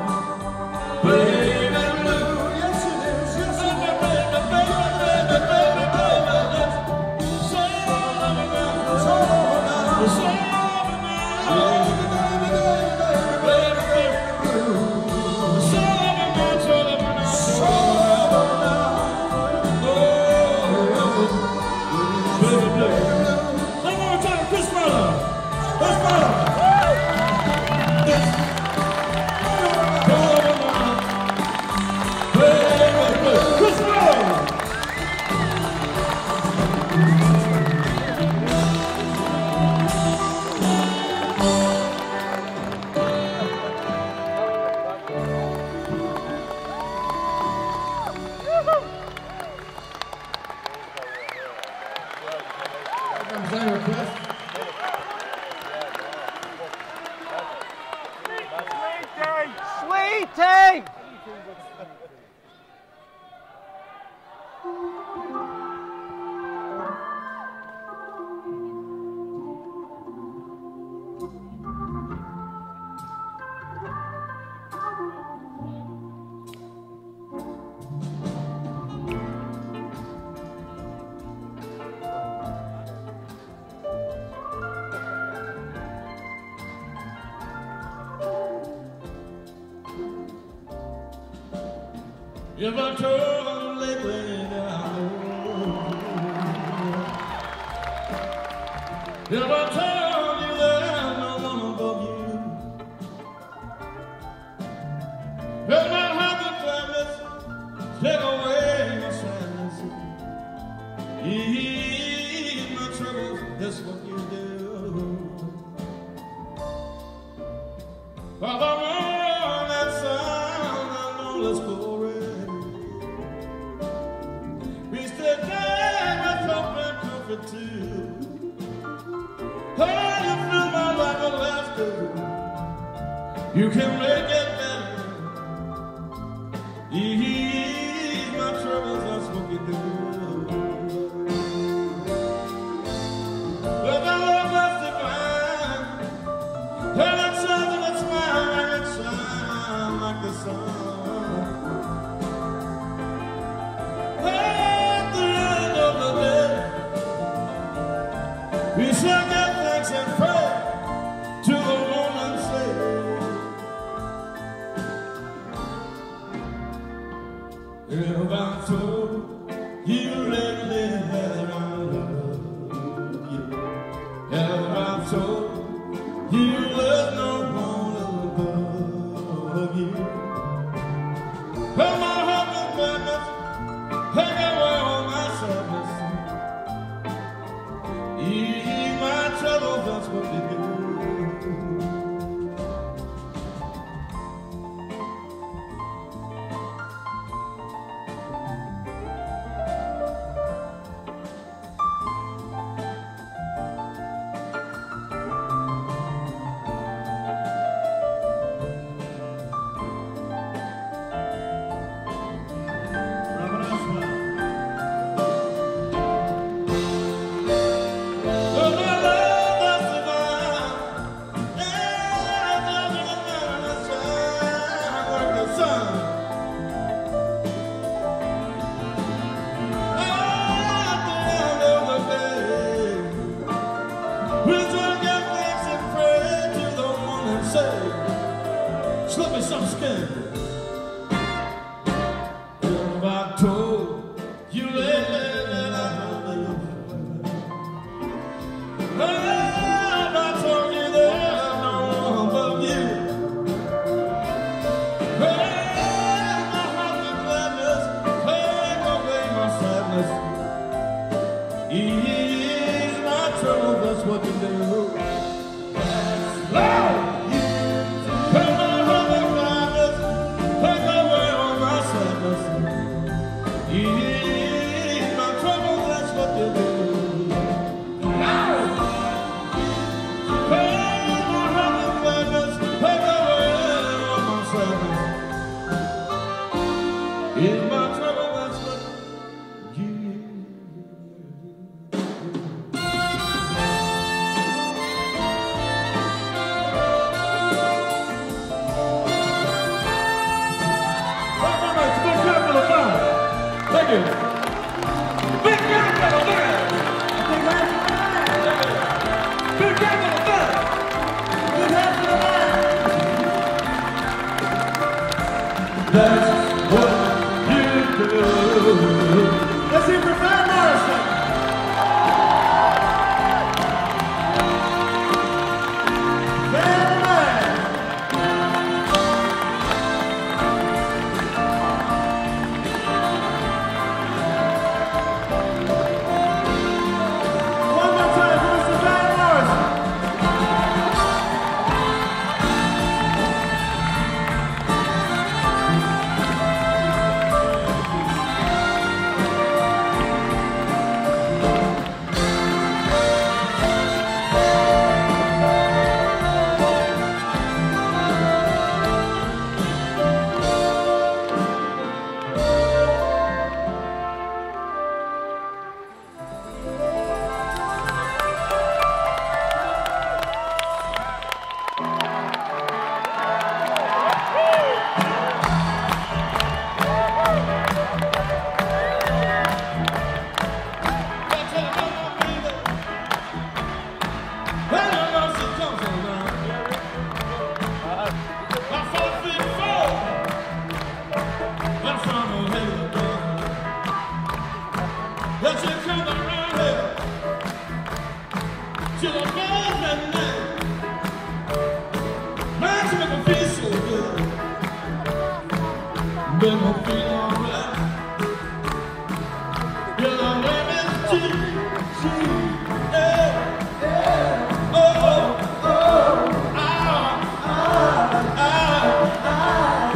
baby blue. Yes it is, yes it is. Baby, baby, baby, baby, baby, baby. Say all over now. It's all over now. Say all over now. Baby, baby, baby, baby, baby blue. Say all over now. Say all over now. It's all over now, Baby blue. One more time, Chris Farlowe. Chris Farlowe. Chris Farlowe. Comes that request. Sweetie! If I told you lately that I know, if I told you that I'm no one above you, if my heart could gladness take away my sadness, ease my troubles, that's what you do. For the one that sound, I know let's go. Too. Oh, you fill my life with laughter. You can make it better. Ease my troubles, that's what you do. But the love that's divine, and it shines and it smiles and it shines like the sun. At the end of the day, we shall give thanks and pray to the one and say, some skin. If I told you lately that I love you, if I told you there's no one but you, well, my heart with gladness, take away my sadness. Ease my trouble, that's what you do. Love you, take my heart with gladness, take away all my sadness. Ease my trouble, that's what you do. Love you, take my heart with gladness, take away all my sadness. Ease my trouble, that's what you do. Thank you. Big hand for the band. Big hand for the band. Big hand for the band. Big hand for the band. That's what you do. Let's hear from Van Morrison. Van Morrison. Let you come around here to the morning night. Man, you make me feel so good. Make me feel alright. You're the women, G, G, yeah, yeah. Oh, oh, ah, ah, ah, ah.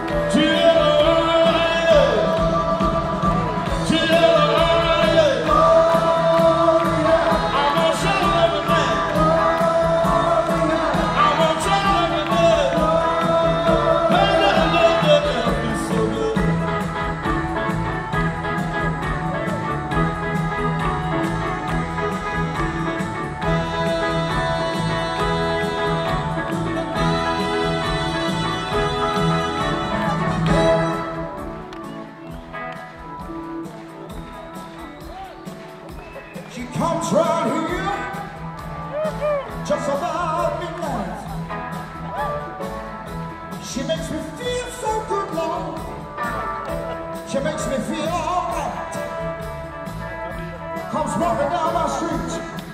She comes right here, just about midnight. She makes me feel so good, Lord. She makes me feel alright. Comes walking down my street,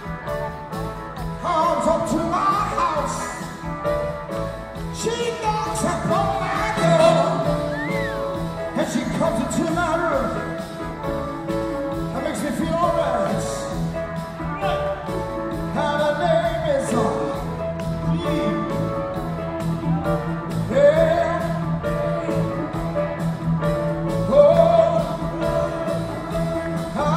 comes up to my house. She knocks up on my door, and she comes into my room. That makes me feel alright. And her name is uh, yeah. Oh, ah, ah,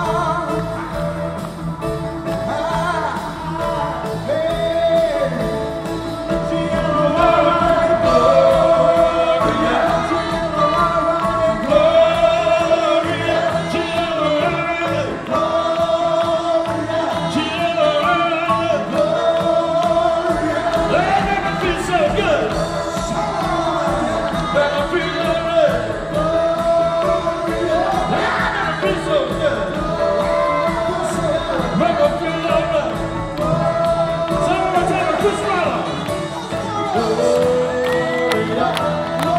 yeah. She is the one, Gloria. She is the one, Gloria. She is the one, Gloria. She is the one, Gloria. That make me feel so good. That make me feel alright. Gloria. That make me feel so good. Make me feel alright. So I'm gonna take a Chris Farlowe. Gloria, Gloria.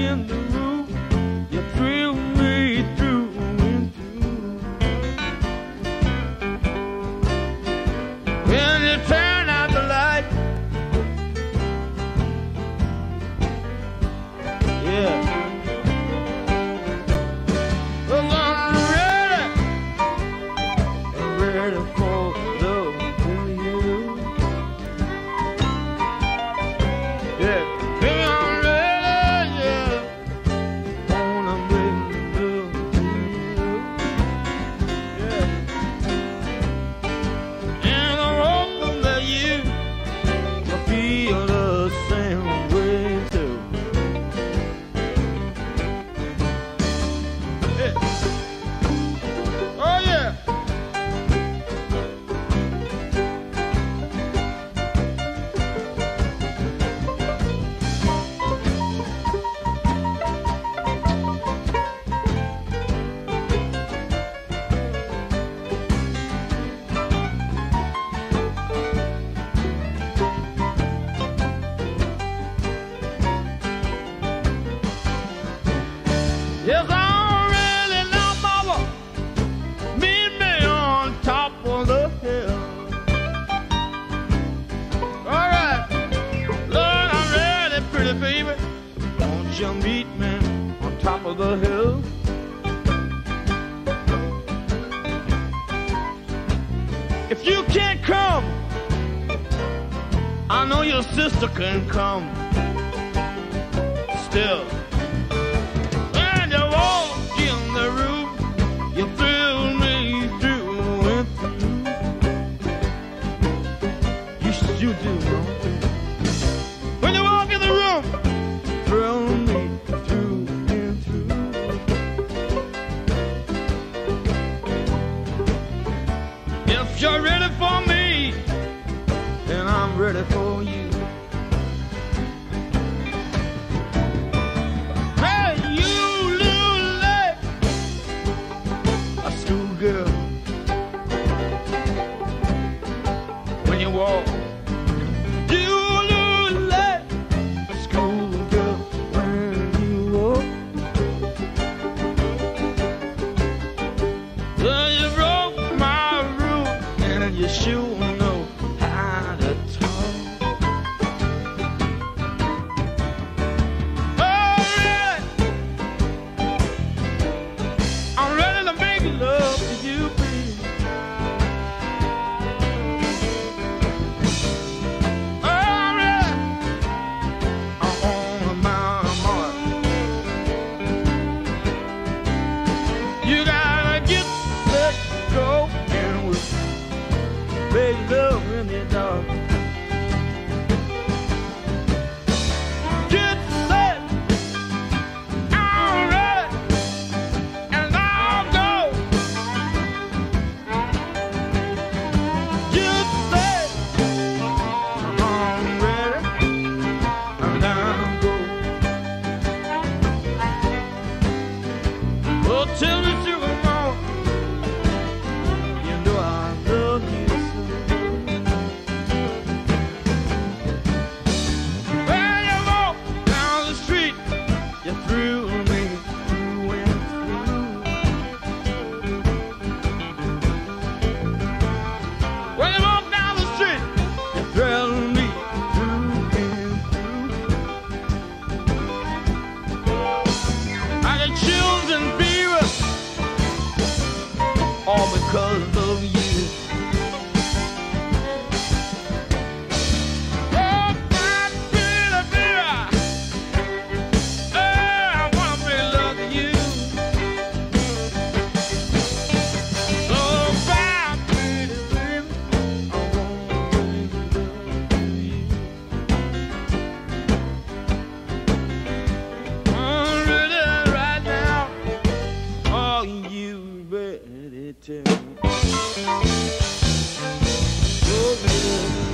in the room. You thrill me through and through. When you turn out the light, yeah. Well, I'm ready, I'm ready for love with you. Yeah, baby, I'm ready, yeah. Wanna make love to you. Yeah. And I hope that you will feel the same way too. Yeah. Oh yeah. Yes, I'm really now, mama. Meet me on top of the hill. All right, Lord, I'm ready, pretty baby. Won't you meet me on top of the hill? If you can't come, I know your sister can come. Still. When you walk in the room, you thrill me through and through. You still do, no? When you walk in the room, thrill me through and through. If you're ready for me, then I'm ready for you. Hey, you little lady, a schoolgirl. When you walk, you little lady, a schoolgirl. When you walk, well, you broke my rule, and you sure know how to talk. Oh, yeah. I'm ready to make love to you, baby. Oh, I'm ready. I'm on my mark. You gotta get let go and we'll make love in the dark. Get set, I'm ready, and I'll go. Get set, I'm ready, and I'll go. Oh, tell me to come on. You know I love you so. When you walk down the street, you thrill me through and through. When you walk down the street, you thrill me through and through. I get chills and fevers, all because of you. Oh, my pretty baby, oh, I wanna make love to you. So fine, pretty baby, I wanna make love to you. I'm ready right now. Are you ready to? Oh, baby.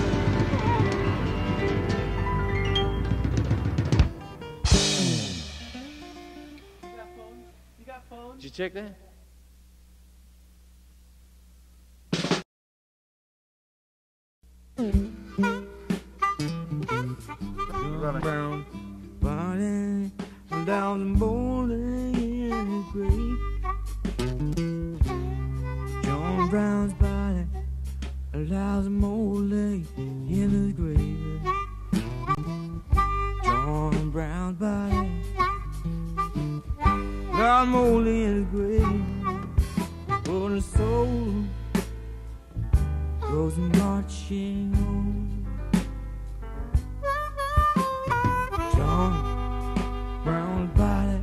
Did you check that? Down love's molding in his grave. John Brown's body lies molding in his grave. John Brown's body lies molding in his grave. For the soul goes marching on. John Brown's body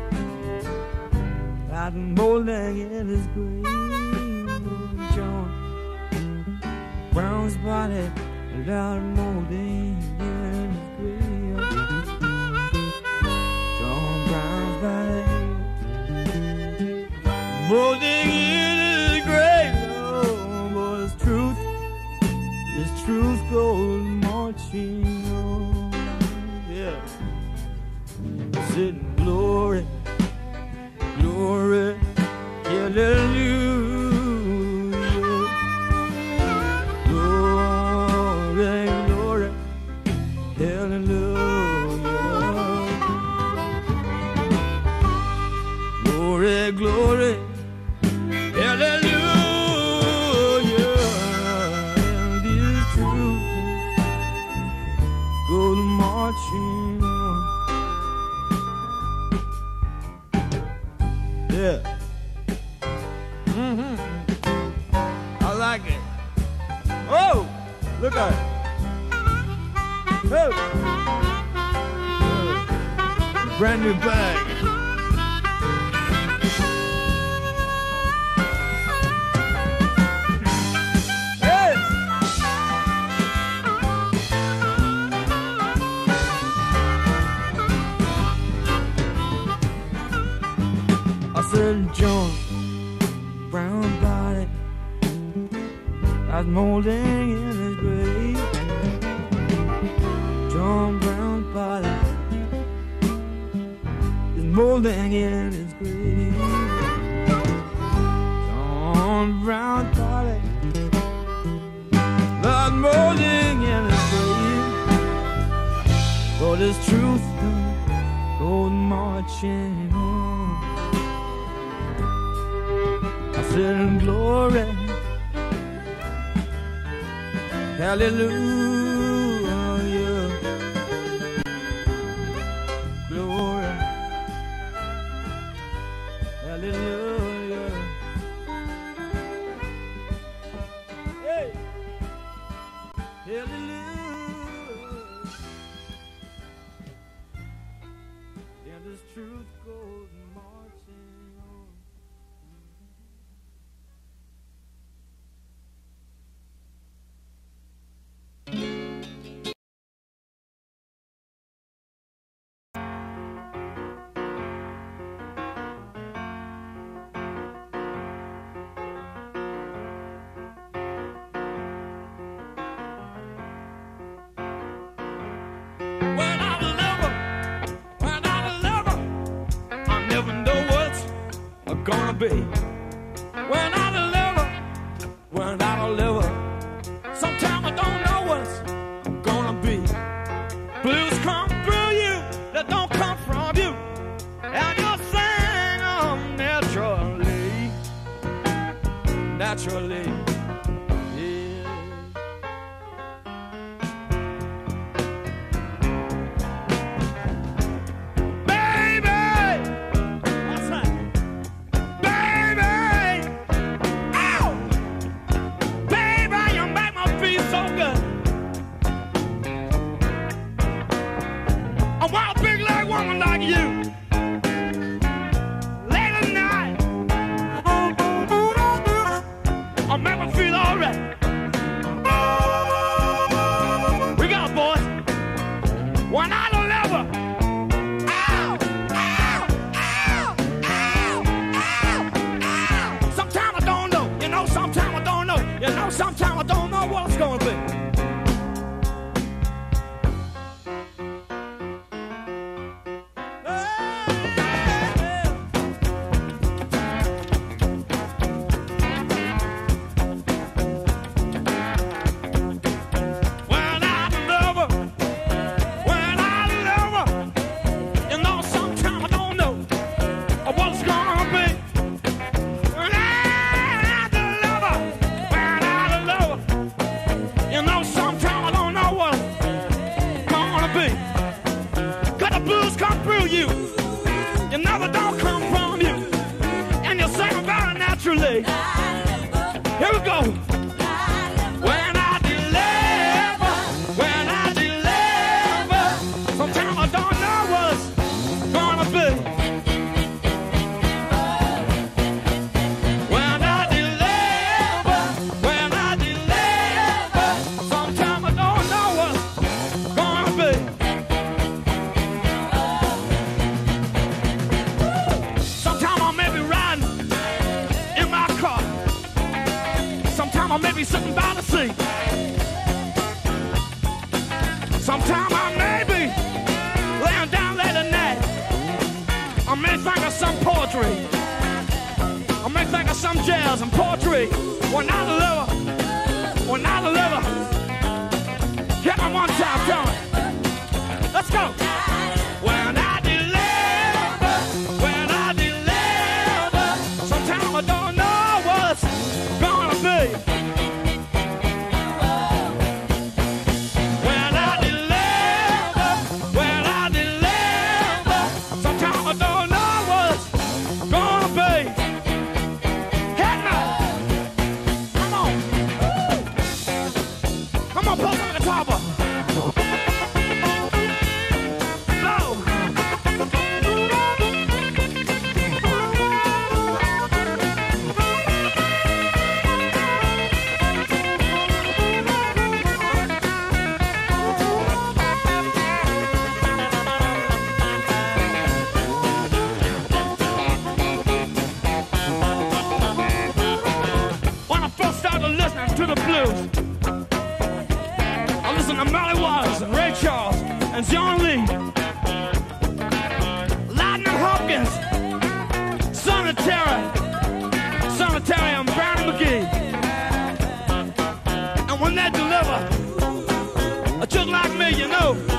lies molding in his grave. John Brown's body lies molding in his grave. John Brown's body molding in his grave. Oh, but his truth, his truth goes marching on. Yeah. Sitting glory, glory, hallelujah. Glory, glory, hallelujah. Glory, glory, hallelujah. And this truth goes marching on. Yeah. Mm-hmm. I like it. Oh, look at it. Oh. Oh. Brand new bag. Hey. I said, John Brown body lies molding in his grave. John Brown's body is molding in his grave. John Brown's body lies molding in his grave. For this truth goes marching on. In glory, hallelujah, glory, hallelujah, hey, hallelujah, yeah, this truth goes marching on. Gonna be when I deliver, when I deliver. Sometimes I don't know what's gonna be. Blues come through you that don't come from you, and you'll sing them naturally, naturally. Sometimes I don't know what it's gonna be. When I love her, when I love her, you know sometimes I don't another don't come from you. And you sing about it naturally. Here we go. When I deliver, when I deliver, sometimes I don't know what's gonna be. When I deliver, when I deliver, sometimes I don't know what's gonna be. Sometimes I may be riding in my car. Sometimes I may be sitting by the sea. Sometimes I may be laying down late at night. I may think of some poetry. I may think of some jazz and poetry. When I deliver, when I deliver, hit me one time, tell me. Let's go. When I deliver, when I deliver, sometimes I don't know what's gonna be. When I deliver, when I deliver, sometimes I don't know what's gonna be. Hit me. Come on. Come on, pull some guitar, boy. Blow. When I first started listening to the blues, I listened to Murray Waters and Ray Charles and John Lee, Lightning Hopkins, Sonny Terry, Sonny Terry and Brownie McGee. And when they deliver, just like me, you know,